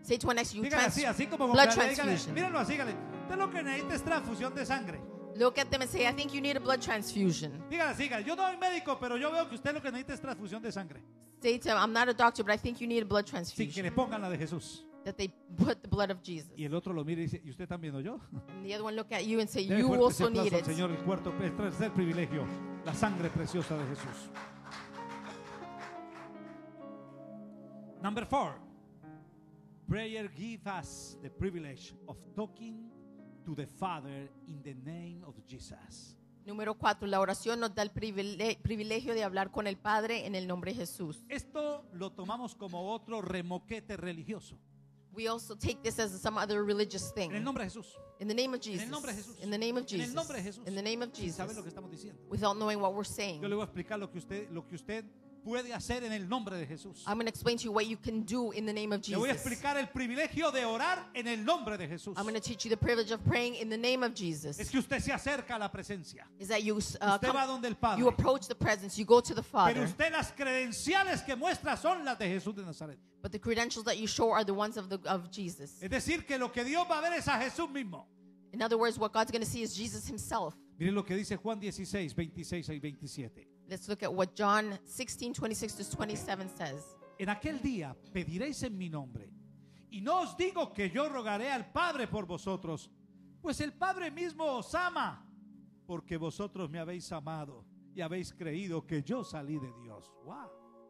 Say to one next to you, Dígale trans- así, así como con blood claridad, dígale, transfusion. mírenlo así, dígale, usted lo que necesita es transfusión de sangre. Look at them and say, I think you need a blood transfusion. Dígale así, dígale, yo no soy médico, pero yo veo que usted lo que necesita es transfusión de sangre. Say to them, I'm not a doctor, but I think you need a blood Sin que transfusion. le pongan la de Jesús. That they put the blood of Jesus. Y el otro lo mira y dice, ¿y usted también o yo? And the other one look at you and say, Dele you fuerte ese also need aplauso al it. Señor, el cuarto, el tercer privilegio, la sangre preciosa de Jesús. Number four, prayer gives us the privilege of talking to the Father in the name of Jesus. Número cuatro, la oración nos da el privile- privilegio de hablar con el Padre en el nombre de Jesús. Esto lo tomamos como otro remoquete religioso. We also take this as some other religious thing. En el nombre de Jesús. In the name of En Jesus. el nombre de Jesús. In the name of En Jesus. el nombre de Jesús. In the name of Sin saber Jesus. lo que estamos diciendo. Without knowing what we're saying. Yo le voy a explicar lo que usted, lo que usted puede hacer en el nombre de Jesús. I'm going to explain to you what you can do in the name of Le voy a Jesus. explicar el privilegio de orar en el nombre de Jesús. I'm going to teach you the privilege of praying in the name of Es Jesus. que usted se acerca a la presencia. Is that you uh, Usted va come, donde el Padre. you approach the presence, you go to the Pero Father. usted las credenciales que muestra son las de Jesús de Nazaret. But the credentials that you show are the ones of the of Jesus. Es decir, que lo que Dios va a ver es a Jesús mismo. In other words, what God's going to see is Jesus himself. Miren lo que dice Juan dieciséis, veintiséis y veintisiete. Let's look at what John sixteen, twenty-six to twenty-seven says. En aquel día pediréis en mi nombre. Y no os digo que yo rogaré al Padre por vosotros, pues el Padre mismo os ama, porque vosotros me habéis amado y habéis creído que yo salí de Dios. Wow.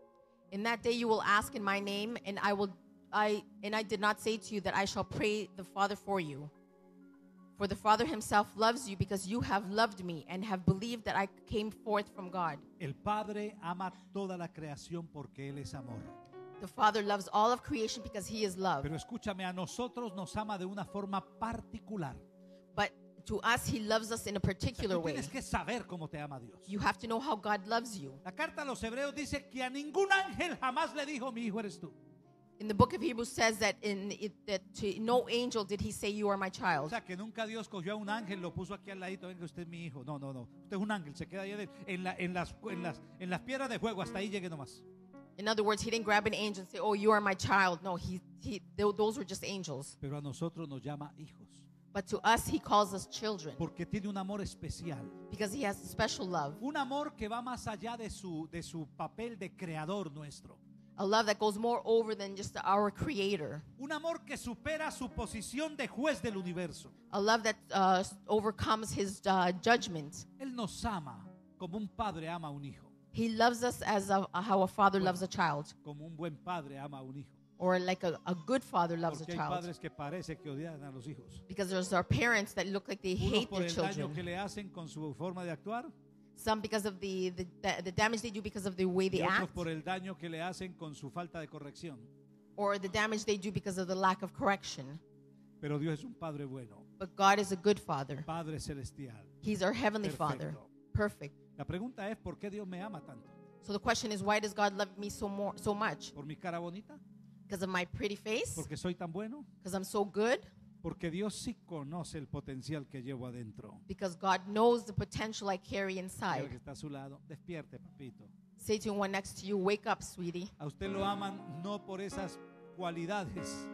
In that day you will ask in my name, and I will I and I did not say to you that I shall pray the Father for you. For the Father himself loves you because you have loved me and have believed that I came forth from God. El Padre ama toda la creación porque Él es amor. The Father loves all of creation because he is love. Pero escúchame, a nosotros nos ama de una forma particular. But to us he loves us in a O sea, particular tú way. tienes que saber cómo te ama Dios. You have to know how God loves you. La carta a los Hebreos dice que a ningún ángel jamás le dijo, mi hijo eres tú. In the book of Hebrews says that in it, that to no angel did he say you are my O child. sea, que nunca Dios cogió a un ángel, lo puso aquí al ladito, venga usted es mi hijo. No, no, no. Usted es un ángel, se queda ahí en, en, la- en las, en, las, en las piedras de fuego, hasta ahí llegue nomás. In other words, he didn't grab an angel and say, "Oh, you are my child." No, he he tho- those were just angels. Pero a nosotros nos llama hijos. But to us he calls us children Porque tiene un amor especial. because he has a special love. Un amor que va más allá de su, de su papel de creador nuestro. A love that goes more over than just our creator. Un amor que supera su posición de juez del universo. A love that uh, overcomes his uh, judgment. Él nos ama como un padre ama a un hijo. He loves us as a, how a father loves a child, Como un buen padre ama a un hijo. or like a, a good father loves a Porque hay child. padres que parece que odian a los hijos. Because there's our parents that look like they Unos hate por their el daño children. que le hacen con su forma de actuar. Some because of the, the, the, the damage they do because of the way Y they otros act, por el daño que le hacen con su falta de corrección. or the damage they do because of the lack of correction. Pero Dios es un padre bueno. But God is a good father. Padre celestial. He's our heavenly father. Perfecto. Perfect. La pregunta es, ¿por qué Dios me ama tanto? So the question is, why does God love me so more, so much? ¿Por mi cara bonita? Because of my pretty face? ¿Porque soy tan bueno? Because I'm so good? Porque Dios sí conoce el potencial que llevo adentro. Because God knows the potential I carry Mira inside. el que está a su lado, despierte, papito. Say to one next to you, wake up, sweetie. A usted lo aman no por esas cualidades.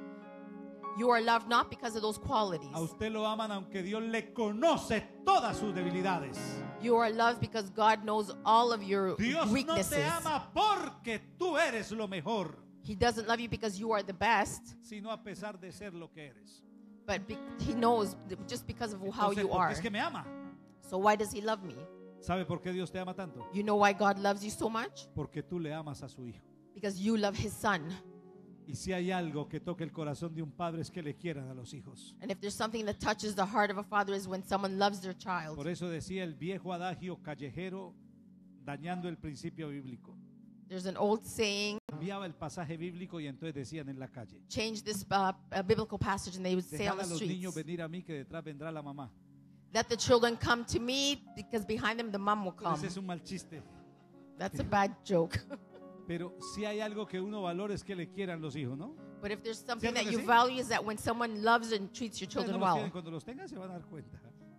You are loved not because of those qualities. A usted lo aman aunque Dios le conoce todas sus debilidades. You are loved because God knows all of your Dios no weaknesses. te ama porque tú eres lo mejor, He doesn't love you because you are the best, sino a pesar de ser lo que eres. but be- He knows th- just because of how Entonces, you ¿por qué are. es que me ama? So why does He love me? ¿Sabe por qué Dios te ama tanto? You know why God loves you so much? Porque tú le amas a su hijo. Because you love His Son. Y si hay algo que toque el corazón de un padre es que le quieran a los hijos. And if there's something that touches the heart of a father is when someone loves their child. Por eso decía el viejo adagio callejero, dañando el principio bíblico. There's an old saying, Enviaba el pasaje bíblico y entonces decían en la calle: change this uh, a biblical passage, and they would say on dejad the a los niños streets, venir a mí que detrás vendrá la mamá. let the children come to me because behind them the mom will come. Ese es un mal chiste. That's a bad joke. Pero si hay algo que uno valora es que le quieran los hijos, ¿no? But if there's something ¿Cierto that que you sí? value is that when someone loves and treats your Ustedes no children los well. tienen, cuando los tengan se van a dar cuenta.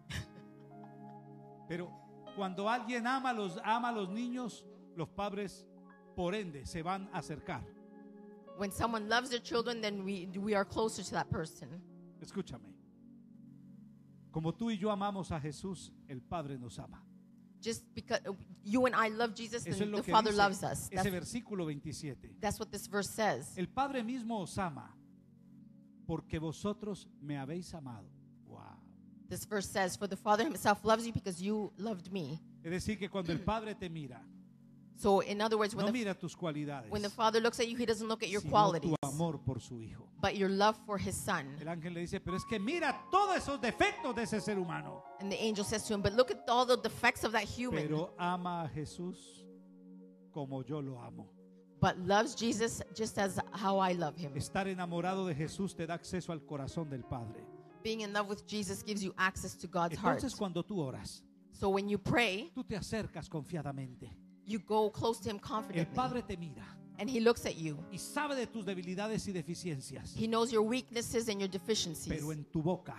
Pero cuando alguien ama a los, ama a los niños, los padres por ende se van a acercar. When someone loves their children, then we, we are closer to that person. Escúchame. Como tú y yo amamos a Jesús, el Padre nos ama. Just because you and I love Jesus, Eso es then lo the que Father dice loves us. ese That's, versículo veintisiete. that's what this verse says. El Padre mismo os ama porque vosotros me habéis amado. Wow. This verse says, for the Father himself loves you because you loved me. Es decir, que cuando el Padre te mira, So in other words, when, no the, mira tus cualidades, when the Father looks at you, he doesn't look at your sino qualities, tu amor por su Hijo. but your love for his Son. El ángel le dice, pero es que mira todos esos defectos de ese ser humano, And the angel says to him, but look at all the defects of that human, pero ama a Jesús como yo lo amo. but loves Jesus just as how I love him. Estar enamorado de Jesús te da acceso al corazón del Padre. Being in love with Jesus gives you access to God's heart. Entonces cuando tú oras, So when you pray, tú te acercas confiadamente. you go close to him El confidently, Padre te mira and he looks at you. y sabe de tus debilidades y deficiencias, He knows your weaknesses and your deficiencies. pero en tu boca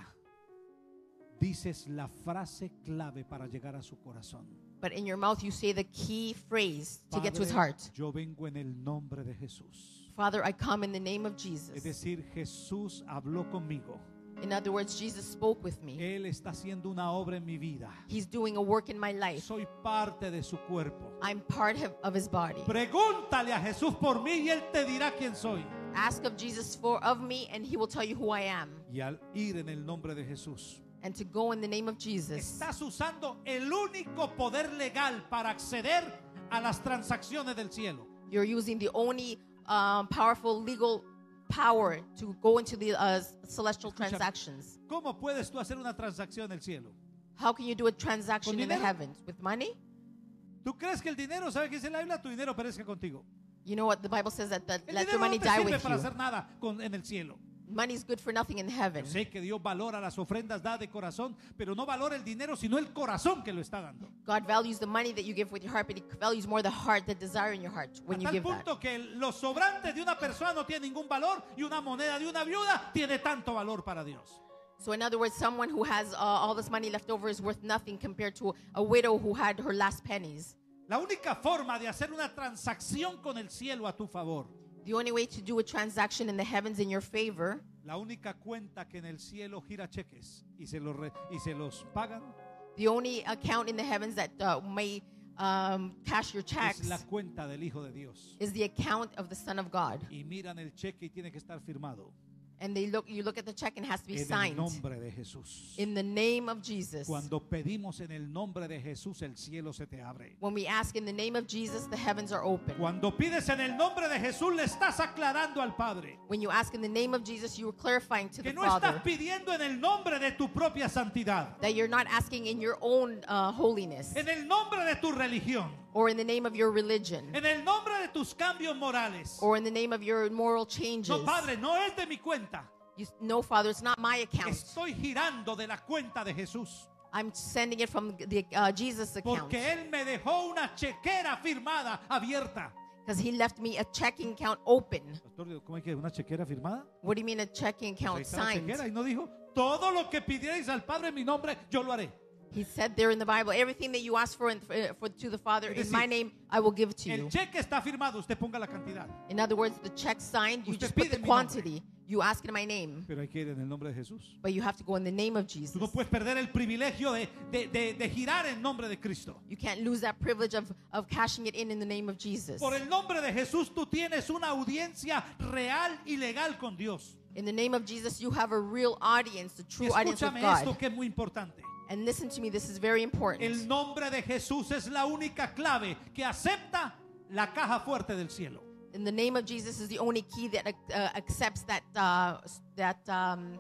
dices la frase clave para llegar a su corazón. But in your mouth, you say the key phrase to get to his Padre, heart. yo vengo en el nombre de Jesús. Father, I come in the name of Es Jesus. decir, Jesús habló conmigo. In other words, Jesus spoke with me. Él está haciendo una obra en mi vida. He's doing a work in my life. Soy parte de su cuerpo. I'm part of, of his body. Pregúntale a Jesús por mí y Él te dirá quién soy. Ask of Jesus for of me, and he will tell you who I am. Y al ir en el nombre de Jesús, And to go in the name of Jesus. estás usando el único poder legal para acceder a las transacciones del cielo. You're using the only um, powerful legal power to go into the uh, celestial Escúchame. transactions. ¿Cómo puedes tú hacer una transacción en el cielo? How can you do a transaction ¿Con in the dinero? heavens? With money? ¿Tú crees que el dinero, sabe qué dice la Biblia? Tu dinero perezca contigo. You know what the Bible says, that, that El let your dinero no money te die sirve with para you. hacer nada con- en el cielo. Money is good for nothing in heaven. Yo sé que Dios valora las ofrendas dadas de corazón, pero no valora el dinero, sino el corazón que lo está dando. God values the money that you give with your heart, but he values more the heart, the desire in your heart when A you tal give that. punto que los sobrantes de una persona no tienen ningún valor y una moneda de una viuda tiene tanto valor para Dios. So in other words, someone who has uh, all this money left over is worth nothing compared to a widow who had her last pennies. La única forma de hacer una transacción con el cielo a tu favor, The only way to do a transaction in the heavens in your favor, la única cuenta que en el cielo gira cheques y se los, re- y se los pagan, the only account in the heavens that uh, may um, cash your checks es la cuenta del Hijo de Dios. is the account of the Son of God. Y miran el cheque y tiene que estar firmado And they look, you look at the check and it has to be en el signed nombre de Jesús. in the name of Jesus. Cuando pedimos en el nombre de Jesús, el cielo se te abre. When we ask in the name of Jesus, the heavens are open. Cuando pides en el nombre de Jesús, le estás aclarando al Padre When you ask in the name of Jesus, you are clarifying to the que no Father estás pidiendo en el nombre de tu propia santidad, that you're not asking in your own uh, holiness en el nombre de tu religión, or in the name of your religion en el nombre de tus cambios morales. or in the name of your moral changes. No, Padre, no es de mi cuenta. You, no, Father, it's not my account. Estoy girando de la cuenta de Jesús. I'm sending it from the uh, Jesus account Porque Él me dejó una chequera firmada, abierta. because he left me a checking account open. Pastor, ¿cómo hay que una chequera firmada? What do you mean a checking Pues ahí account está la signed? chequera y no dijo, todo lo que pidierais al Padre en mi nombre, yo lo haré. He said there in the Bible, everything that you ask for, in, for, for to the Father Es in my decir, name, I will give to El you. cheque está firmado, usted ponga la cantidad. In other words, the check signed, you Usted just put pide the en mi nombre. quantity. You ask in my name, Pero hay que ir en el nombre de Jesús. but you have to go in the name of Tú Jesus. no puedes perder el privilegio de, de, de, de girar en nombre de Cristo. You can't lose that privilege of, of cashing it in in the name of Jesus. Por el nombre de Jesús tú tienes una audiencia real y legal con Dios. In the name of Jesus, you have a real audience, the true audience of Escúchame God. esto que es muy importante. And listen to me, this is very important. El nombre de Jesús es la única clave que acepta la caja fuerte del cielo. In the name of Jesus is the only key that uh, accepts that uh, that um,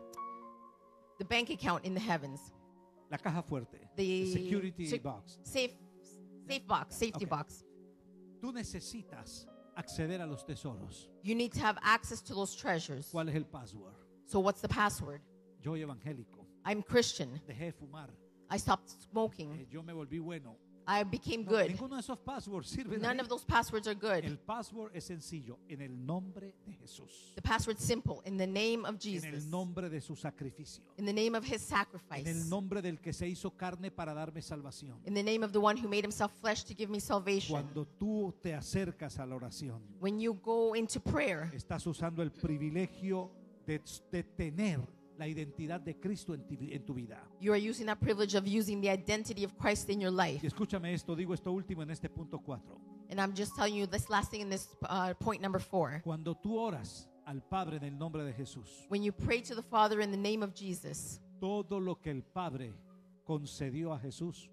the bank account in the heavens, La caja fuerte. the security sec- box. safe safe box, safety Okay. box. Tú necesitas acceder a los tesoros. You need to have access to those treasures. ¿Cuál es el password? So what's the password? Yo evangélico. I'm Christian. Dejé de fumar. I stopped smoking. Eh, yo me volví bueno. I became No, good. ninguno de esos passwords sirve. None of those passwords are good. El password es sencillo, en el nombre de Jesús, The password's simple. In the name of en Jesus. el nombre de su sacrificio, In the name of his en sacrifice. el nombre del que se hizo carne para darme salvación. In the name of the one who made himself flesh to give me salvation. Cuando tú te acercas a la oración, When you go into prayer, estás usando el privilegio de, de tener la identidad de Cristo en, ti- en tu vida. you are using that privilege of using the identity of Christ in your life. Y escúchame esto, digo esto último en este punto cuatro. And I'm just telling you this last thing in this uh, point number four. Cuando tú oras al Padre en el nombre de Jesús, When you pray to the Father in the name of Jesus, todo lo que el Padre concedió a Jesús,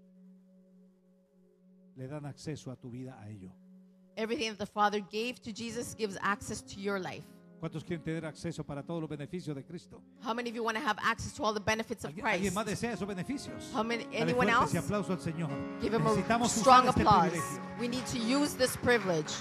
le dan acceso a tu vida a ello. everything that the Father gave to Jesus gives access to your life. ¿Cuántos quieren tener acceso para todos los beneficios de Cristo? How many of you want to have access to all the benefits of ¿Alguien, alguien Christ? más desea esos beneficios? How many, Dale anyone fuerte else? ese aplauso al Señor. Give him a Necesitamos strong usar este applause. privilegio. We need to use this privilege.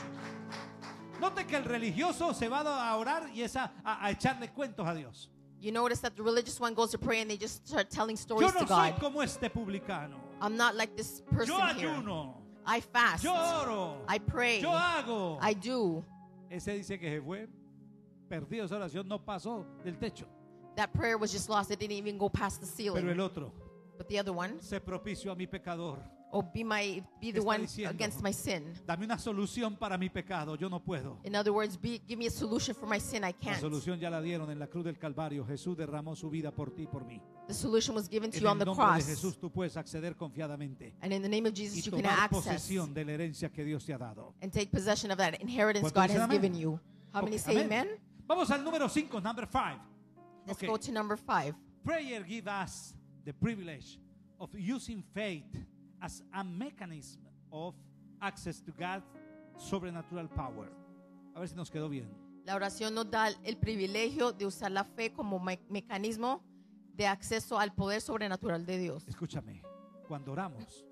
Note que el religioso se va a orar y es a, a- a echarle cuentos a Dios. You notice that the religious one goes to pray and they just start telling Yo stories no to soy God. como este publicano. I'm not like this person Yo here. ayuno. I fast. Yo oro. I pray. Yo hago. I do. Ese dice que se fue perdido, esa oración no pasó del techo. That prayer was just lost. It didn't even go past the Pero el ceiling. otro But the other one, se propició a mi pecador. oh, be my be the Está one diciendo, against my sin. Dame una solución para mi pecado. Yo no puedo. In other words, be, give me a solution for my sin. I La can't. solución ya la dieron en la cruz del Calvario. Jesús derramó su vida por ti y por mí. The solution was given to En you on el the nombre de cross. Jesús tú puedes acceder confiadamente And in the name of y Jesus, you can tomar access posesión de la herencia que Dios te ha dado. and take possession of that inheritance ¿Cuántos God dicen has amén? given you. How many Ok, say amén. amen? Vamos al número cinco, number five. Let's Okay. go to number five. Prayer gives us the privilege of using faith as a mechanism of access to God's supernatural power. A ver si nos quedó bien. La oración nos da el privilegio de usar la fe como me- mecanismo de acceso al poder sobrenatural de Dios. Escúchame, cuando oramos,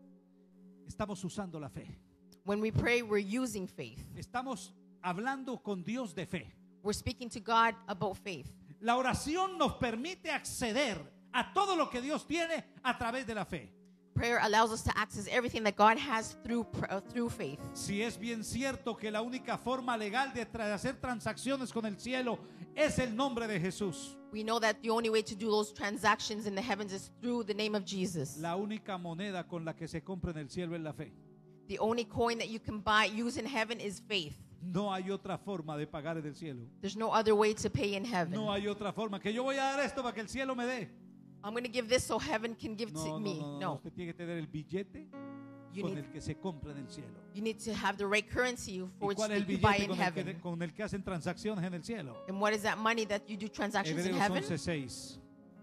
estamos usando la fe. When we pray, we're using faith. Estamos hablando con Dios de fe. We're speaking to God about faith. La oración nos permite acceder a todo lo que Dios tiene a través de la fe. Prayer allows us to access everything that God has through pr- uh, through faith. Si es bien cierto que la única forma legal de, tra- de hacer transacciones con el cielo es el nombre de Jesús, We know that the only way to do those transactions in the heavens is through the name of Jesus. la única moneda con la que se compra en el cielo es la fe. The only coin that you can buy use in heaven is faith. No hay otra forma de pagar en el cielo. There's no other way to pay in heaven. No hay otra forma que yo voy a dar esto para que el cielo me dé. I'm going to give this so heaven can give No, to no, me. no, no, No. Usted tiene que tener el billete You con need, el que se compra en el cielo. you need to have the right currency for ¿Y which cuál es el that you buy billete in con el, que, heaven. con el que hacen transacciones en el cielo? And what is that money that you do transactions in Hebreos heaven? once seis.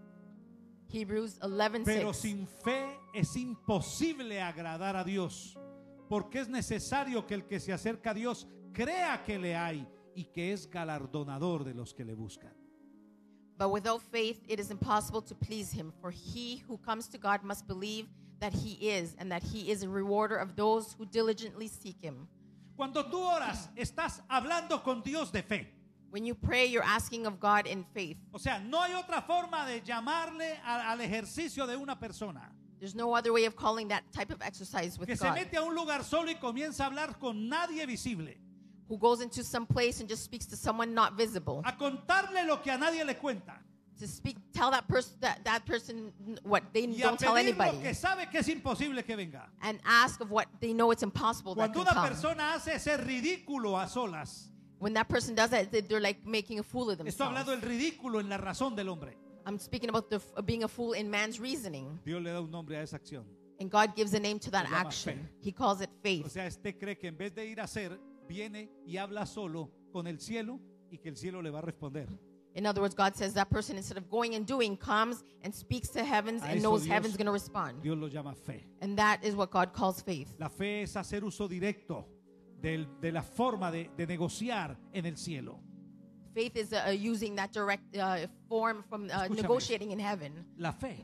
Hebrews eleven Pero six. sin fe es imposible agradar a Dios, porque es necesario que el que se acerca a Dios crea que le hay y que es galardonador de los que le buscan. But without faith, it is impossible to please him. For he who comes to God must believe that he is, and that he is a rewarder of those who diligently seek him. Cuando tú oras, estás hablando con Dios de fe. When you pray, you're asking of God in faith. O sea, no hay otra forma de llamarle a- al ejercicio de una persona There's no other way of calling that type of exercise with que se God. mete a un lugar solo y comienza a hablar con nadie visible, Who goes into some place and just speaks to someone not visible. a contarle lo que a nadie le cuenta To speak, tell that person that, that person what they y a don't tell pedir lo anybody. que sabe que es imposible que venga. And ask of what they know it's impossible that Cuando can una come. persona hace ese ridículo a solas, When that person does that, they- they're like making a fool of estoy hablando themselves. del ridículo en la razón del hombre. I'm speaking about the, f- being a fool in man's reasoning. Dios le da un nombre a esa acción. And God gives a name to that Se llama action. fe. He calls it O faith. sea, este cree que en vez de ir a hacer, viene y habla solo con el cielo y que el cielo le va a responder. In other words, God says that person, instead of going and doing, comes and speaks to heavens A and eso knows Dios- heaven's going to respond. Dios lo llama fe. And that is what God calls faith. La fe es hacer uso directo del- de la forma de, de negociar en el cielo. Faith is uh, using that direct uh, form from uh, Escúchame. negotiating in heaven. La fe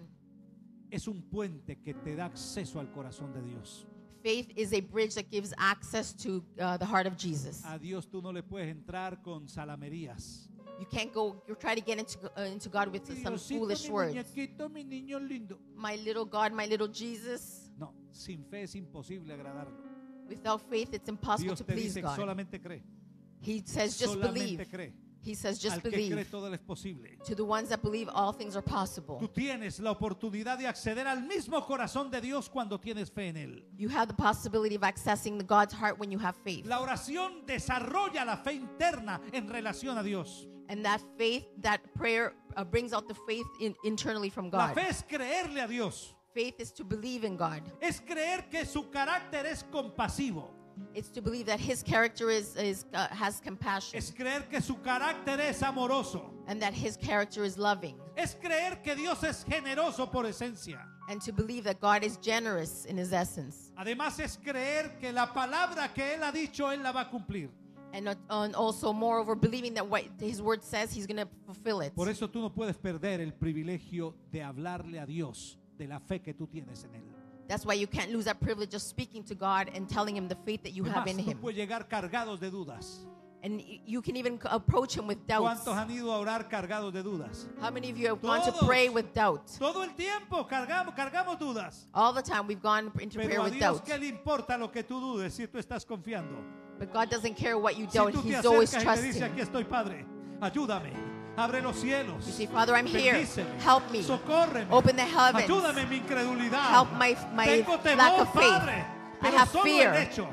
es un puente que te da acceso al corazón de Dios. Faith is a bridge that gives access to uh, the heart of Jesus. A Dios tú no le puedes entrar con salamerías. You can't go, you try to get into, uh, into God with some Diosito, foolish mi words. muñequito, mi niño lindo. My little God, my little Jesus. No, sin fe es imposible agradarlo. Without faith, it's impossible Dios to te please dice, God. solamente cree. He says, just believe. Solamente cree. He says, just Al que cree believe. todo es posible. To the ones that believe, all things are possible. Tú tienes la oportunidad de acceder al mismo corazón de Dios cuando tienes fe en Él. You have the possibility of accessing the God's heart when you have faith. La oración desarrolla la fe interna en relación a Dios. And that faith, that prayer uh, brings out the faith in, internally from La God. fe es creerle a Dios. Faith is to believe in God. Es creer que su carácter es compasivo. It's to believe that His character is, is uh, has compassion. Es creer que su carácter es amoroso. And that His character is loving. Es creer que Dios es generoso por esencia. And to believe that God is generous in His essence. Además es creer que la palabra que Él ha dicho, Él la va a cumplir. And, uh, and also, moreover, believing that what His word says, He's going to fulfill it. Por eso tú no puedes perder el privilegio de hablarle a Dios de la fe que tú tienes en Él. That's why you can't lose that privilege of speaking to God and telling Him the faith that you have Además, in tú Him. puedes llegar cargados de dudas. And y- you can even c- approach Him with doubts. ¿Cuántos han ido a orar cargados de dudas? How many of you have gone to Todos. pray with doubt? Todo el tiempo cargamos, cargamos dudas. All the time we've gone into prayer Pero a with Dios, doubt. ¿qué le importa lo que tú dudes si tú estás confiando? But God doesn't care what you Si doubt. tú te He's always acercas y te dice, trusting. aquí estoy, Padre, ayúdame. Abre los cielos. You say, Father, I'm here. Bendíceme. Help me. Socórreme. Open the heavens. Ayúdame en mi incredulidad. Help my, my Tengo temor, lack of faith. Padre. I Pero have solo fear. el hecho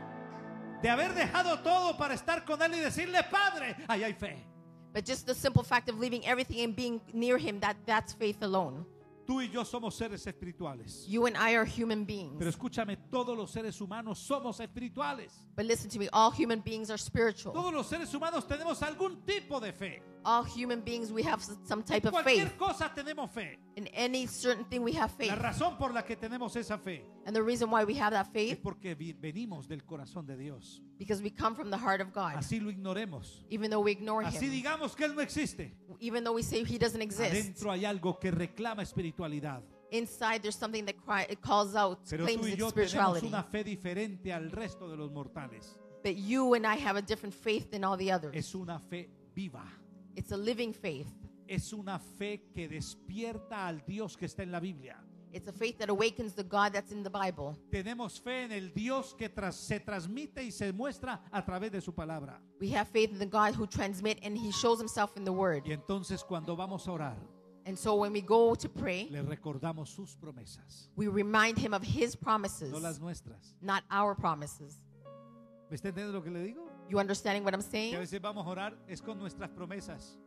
de haber dejado todo para estar con Él y decirle, Padre, ahí hay fe. But just the simple fact of leaving everything and being near Him, that, that's faith alone. Tú y yo somos seres espirituales. You and I are human beings. Pero escúchame, todos los seres humanos somos espirituales. But listen to me, all human beings are spiritual. Todos los seres humanos tenemos algún tipo de fe. All human beings, we have s- some type En of faith. cualquier cosa tenemos fe. In any certain thing, we have faith. La razón por la que tenemos esa fe And the reason why we have that es faith, porque vi- venimos del corazón de Dios. because we come from the heart of God. Así lo ignoremos. Even though we ignore Así Him, digamos que Él no existe. even though we say He doesn't exist, Adentro hay algo que reclama espiritualidad. inside there's something that cry, it calls out, Pero claims tú y its yo tenemos spirituality. una fe diferente al resto de los mortales. But you and I have a different faith than all the others. Es una fe viva. It's a living faith. Es una fe que despierta al Dios que está en la Biblia. It's a faith that awakens the God that's in the Bible. Tenemos fe en el Dios que tras- se transmite y se muestra a través de su palabra. We have faith in the God who transmits, and He shows Himself in the Word. Y entonces cuando vamos a orar, And so when we go to pray, le recordamos sus promesas, we remind Him of His promises, no las nuestras. not our promises. ¿Me está entendiendo lo que le digo? You understanding what I'm Que a saying? veces vamos a orar es con nuestras promesas.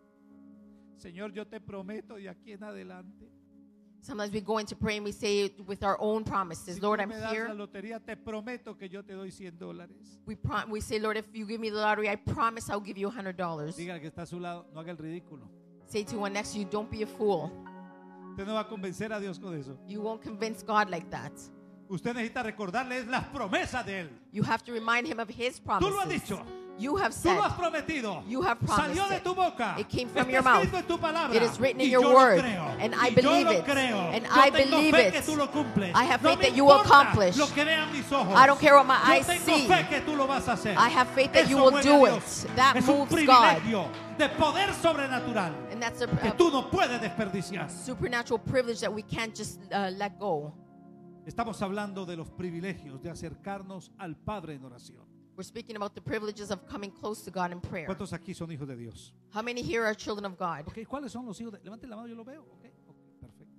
Señor, yo te prometo de aquí en adelante. Sometimes we go into pray and we say it with our own promises. Si Lord, tú I'm me das la here. lotería, te prometo que yo te doy cien dólares. We prom- we say, Lord, if you give me the lottery, I promise I'll give you one hundred dollars. Dígale que está a su lado, no haga el ridículo. Say to one next to you, don't be a fool. Usted no va a convencer a Dios con eso. You won't convince God like that. Usted necesita recordarle las promesas de Él. You have to remind Him of His Tú promises. lo has dicho. You have Tú said, lo has prometido. You have promised Salió de it. tu boca. It came from Está your mouth. escrito en tu palabra. It is written in Y your yo lo word. creo. And I Y believe yo lo it. creo. And Yo I tengo believe fe it. que tú lo cumples. I have No faith me that you will importa accomplish. lo que vean mis ojos. I don't care what my Yo eyes tengo see. fe que tú lo vas a hacer. I have faith that Eso you will mueve do a Dios. it. That Es un moves God. privilegio de poder sobrenatural And that's a, que a tú no puedes desperdiciar. supernatural privilege that we can't just uh, let go. Estamos hablando de los privilegios de acercarnos al Padre en oración. We're speaking about the privileges of coming close to God in prayer. ¿Cuántos aquí son hijos de Dios? How many here are children of God? Okay, ¿cuáles son los hijos de? Levanten la mano, yo lo veo. Okay, ok, perfecto.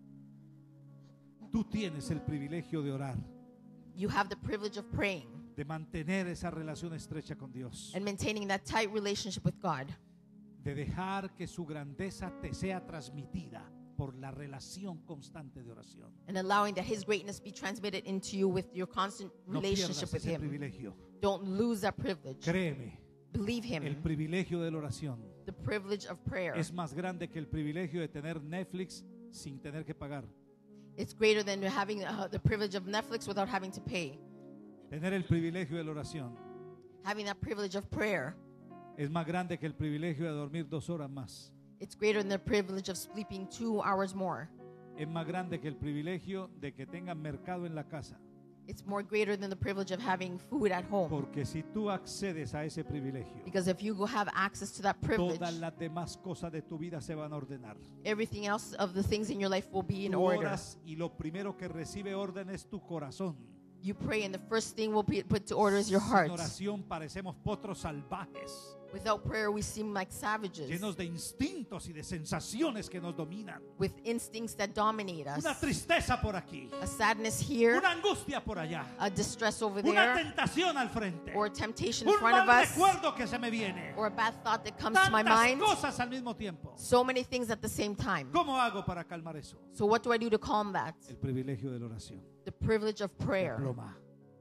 Tú tienes el privilegio de orar, You have the privilege of praying de mantener esa relación estrecha con Dios, and maintaining that tight relationship with God, de dejar que su grandeza te sea transmitida por la relación constante de oración. and allowing that His greatness be transmitted into you with your constant No relationship pierdas with ese Him. privilegio. Don't lose that privilege. Créeme, Believe el Him. privilegio de la oración The privilege of prayer. es más grande que el privilegio de tener Netflix sin tener que pagar. It's greater than having uh, the privilege of Netflix without having to pay. Tener el privilegio de la oración Having that privilege of prayer. es más grande que el privilegio de dormir dos horas más. It's greater than the privilege of sleeping two hours more. Es más grande que el privilegio de que tengan mercado en la casa. It's more greater than the privilege of having food at home. Porque si tú accedes a ese privilegio, Because if you go have access to that privilege, todas las demás cosas de tu vida se van a ordenar. everything else of the things in your life will be in Tú order. oras y lo primero que recibe orden es tu corazón. You pray and the first thing will be put to order is your Sin heart. oración parecemos potros salvajes, Without prayer, we seem like savages llenos de instintos y de sensaciones que nos dominan. with instincts that dominate us. Una tristeza por aquí, A sadness here, una angustia por allá, a distress over una there, tentación al frente, or a temptation in un front of mal us, recuerdo que se me viene. or a bad thought that comes to my Tantas mind. cosas al mismo tiempo. So many things at the same time. ¿Cómo hago para calmar eso? So what do I do to calm that? El privilegio de la oración. The privilege of Te prayer. aploma.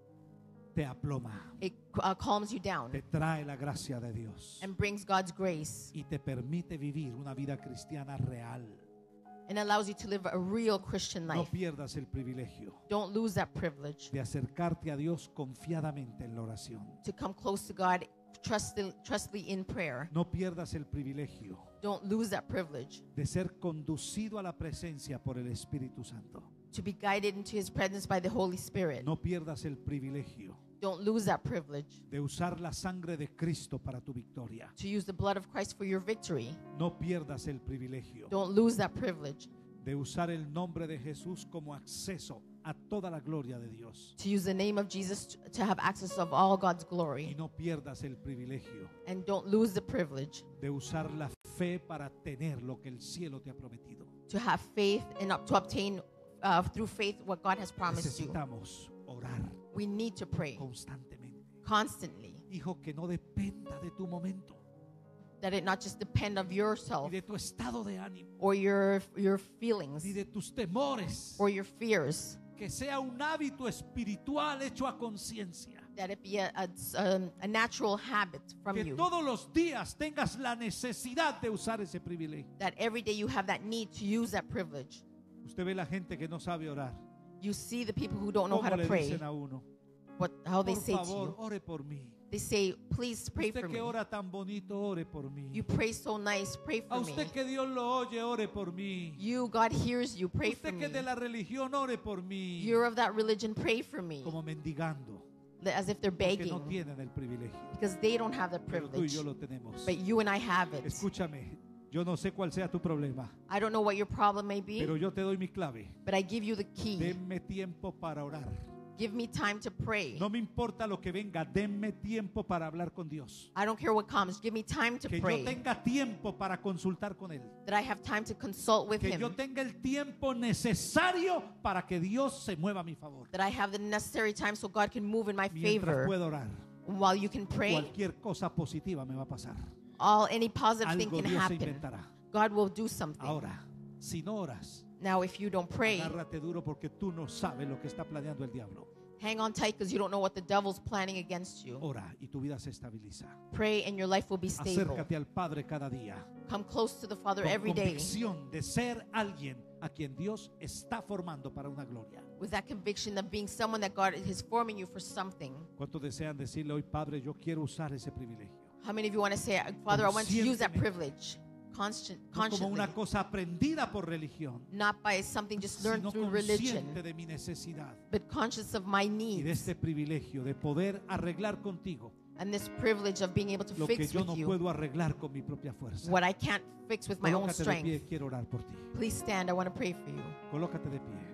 Te aploma. It uh, calms you down Te trae la gracia de Dios. and brings God's grace Y te permite vivir una vida cristiana real. and allows you to live a real Christian No life. pierdas el privilegio Don't lose that privilege de acercarte a Dios confiadamente en la oración. to come close to God trustfully, trustfully in prayer. No pierdas el privilegio Don't lose that privilege de ser conducido a la presencia por el Espíritu Santo. to be guided into His presence by the Holy Spirit. No pierdas el privilegio Don't lose that privilege de usar la sangre de Cristo para tu victoria. to use the blood of Christ for your victory. No pierdas el privilegio Don't lose that privilege de usar el nombre de Jesús como acceso a toda la gloria de Dios. to use the name of Jesus to- to have access of all God's Y glory. no pierdas el privilegio And don't lose the privilege de usar la fe para tener lo que el cielo te ha prometido. to have faith and up, to obtain uh, through faith what God has promised you. Necesitamos orar We need to pray constantemente. constantly, Hijo, que no dependa de tu momento that it not just depend of yourself ni de tu estado de ánimo, or your your feelings ni de tus temores, or your fears, que sea un hábito espiritual hecho a conciencia. that it be a, a, um, a natural habit from Que you, todos los días tengas la necesidad de usar ese privilegio. that every day you have that need to use that privilege. Usted ve la gente que no sabe orar. You see the people who don't know how ¿Cómo to le pray, dicen a uno? what how they Por say to favor, you. ore por mí. They say, please pray Usted for que me. ora tan bonito, ore por mí. You pray so nice, pray A for me. usted que Dios lo oye, ore por mí. You, God hears you, pray for Usted me. que es de la religión, ore por mí. You're of that religion, pray for me. Como mendigando, As if they're porque begging, no tienen el privilegio. because they don't have the Pero tú y privilege. yo lo tenemos. But you and I have it. Escúchame, yo no sé cuál sea tu problema, I don't know what your problem may be, pero yo te doy mi clave. but I give you the key. Denme tiempo para orar. Give me time to pray. No me importa lo que venga, denme tiempo para hablar con Dios. I don't care what comes. Give me time to Que yo pray. tenga tiempo para consultar con Él. That I have time to consult with Que yo Him. tenga el tiempo necesario para que Dios se mueva a mi favor. That I have the necessary time so God can move in my Mientras favor. puedo orar, While you can pray, cualquier cosa positiva me va a pasar. all any positive thing Algo can Dios se happen. inventará. God will do something. Ahora, si no oras, Now, if you don't pray, agárrate duro porque tú no sabes lo que está planeando el diablo. hang on tight because you don't know what the devil's planning against you. Ora y tu vida se estabiliza. Pray and your life will be stable. Acércate al Padre cada día. Come close to the Father Con every day convicción de ser alguien a quien Dios está formando para una gloria. with that conviction of being someone that God is forming you for something. ¿Cuántos desean decirle hoy, Padre, yo quiero usar ese privilegio? How many of you want to say, Father, I want to use that Conscientemente. privilege constant, No como consciously, una cosa aprendida por religión, not by something just learned sino through religion, consciente de mi necesidad but conscious of my y de needs este privilegio de poder arreglar contigo and this privilege of being able to lo que fix yo with no you puedo arreglar con mi propia fuerza. what I can't fix with my own Colócate de pie, strength. quiero orar por ti. Please stand. I want to pray for you. Colócate de pie.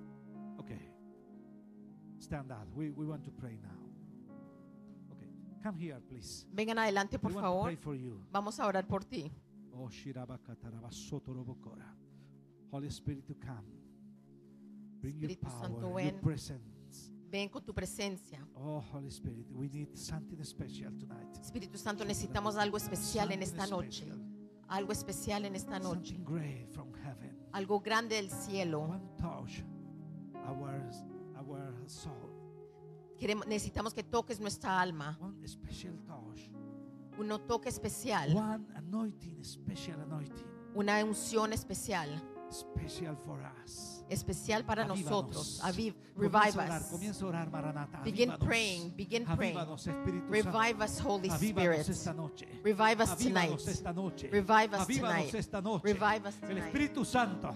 Okay. Stand up. We, we want to pray now. Okay. Come here, please. Vengan adelante, por We want to favor. pray for you. Vamos a orar por ti. Oh, Shirabakatarabasotorobokorah. Holy Spirit, to come. Bring your Espíritu power, Santo, your ven. presence. Ven con tu presencia. Oh, Holy Spirit, we need something special tonight. Espíritu Santo, necesitamos algo especial en esta Something noche. special. Algo especial en esta noche. Something great from heaven. Algo grande del cielo. One touch our, our soul. Queremos, necesitamos que toques nuestra alma. One special touch. Un toque especial. One anointing, special anointing. Una unción especial. Special for us. Especial para Avívanos. nosotros. Aviv, revive Comienza a orar, us. comienza a orar, Maranata. Begin Avívanos. praying. Begin praying. Avívanos, Espíritu Revive Santo. us, Holy Avívanos Spirit. esta noche. Revive us Avívanos tonight. esta noche. Revive us Avívanos tonight. esta noche. Revive us El tonight. Espíritu Santo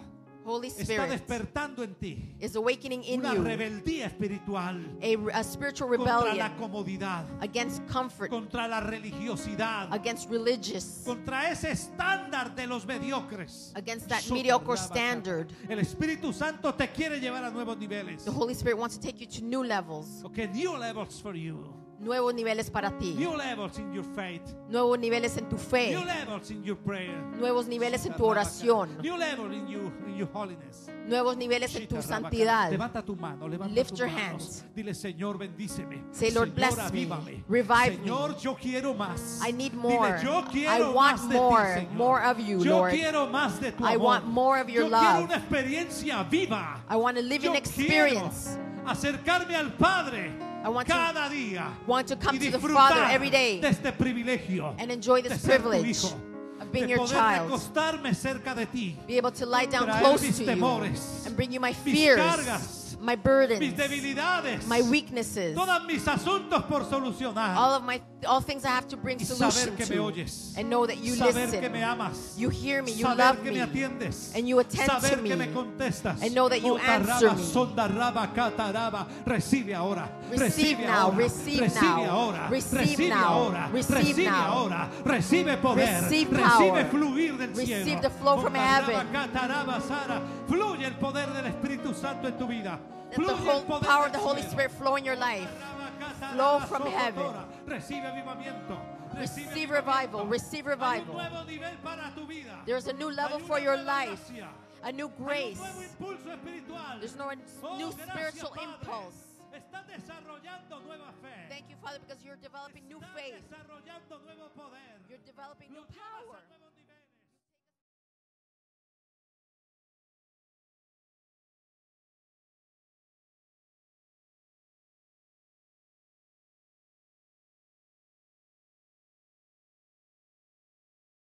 Holy está Spirit despertando en ti is awakening in una you rebeldía espiritual a, a spiritual contra rebellion la comodidad, against comfort, contra la religiosidad, against religious, contra ese estándar de los mediocres. against that mediocre standard. El Espíritu Santo te quiere llevar a nuevos niveles. The Holy Spirit wants to take you to new levels, Okay, new levels for you. nuevos niveles para ti, New levels in your faith. nuevos niveles en tu fe, New levels in your prayer. nuevos niveles en tu oración, New level in you, in your holiness. nuevos niveles en tu santidad. Levanta tu mano, levanta Lift tus your manos. hands. Dile, Señor, bendíceme. Say, Lord, Señor, bless me. avívame. Revive Señor, me. yo quiero más. I need Dile, more. yo I quiero want más de more, ti, Señor. more of you, Yo Lord. quiero más de tu I amor. want more of your yo love. quiero una experiencia viva. I want to live Yo in experience. quiero acercarme al Padre I want to- cada día want to come y to the disfrutar Father every day de este privilegio and enjoy de this ser tu privilege hijo, of being de your poder child. recostarme cerca de ti, Be able to lie down traer close mis to you temores, and bring you my mis fears, cargas, my mis burdens, debilidades, my weaknesses, todos mis asuntos por solucionar, all of my all things I have to bring y solution saber que me to, oyes, and know that you saber listen, que me amas, you hear me, you saber love que me, me atiendes, and you attend saber to que me, me contestas, and know that you Otarraba, answer me. sondarraba, cataraba. Recibe ahora, Receive recibe now, ahora, receive recibe now, ahora, receive recibe now, ahora, receive recibe now. ahora, recibe poder, Receive recibe power, fluir del receive cielo. the flow from Otarraba, heaven. cataraba, Sara. Fluye el poder del Espíritu Santo en tu vida. Let the Fluye el whole poder power del of the Holy cielo. Spirit flow in your life. Flow from heaven. Recibe avivamiento. Recibe Receive avivamiento. revival, receive Hay un revival. nuevo nivel para tu vida. There's a new level Hay for una your nueva life, gracia. a new Hay un grace. nuevo impulso espiritual. There's no Oh, new gracias, spiritual Padre. impulse. Estás desarrollando nueva fe. Thank you, Father, because you're developing new Estás faith. desarrollando nuevo poder. You're developing Lo new llevas power. al nuevo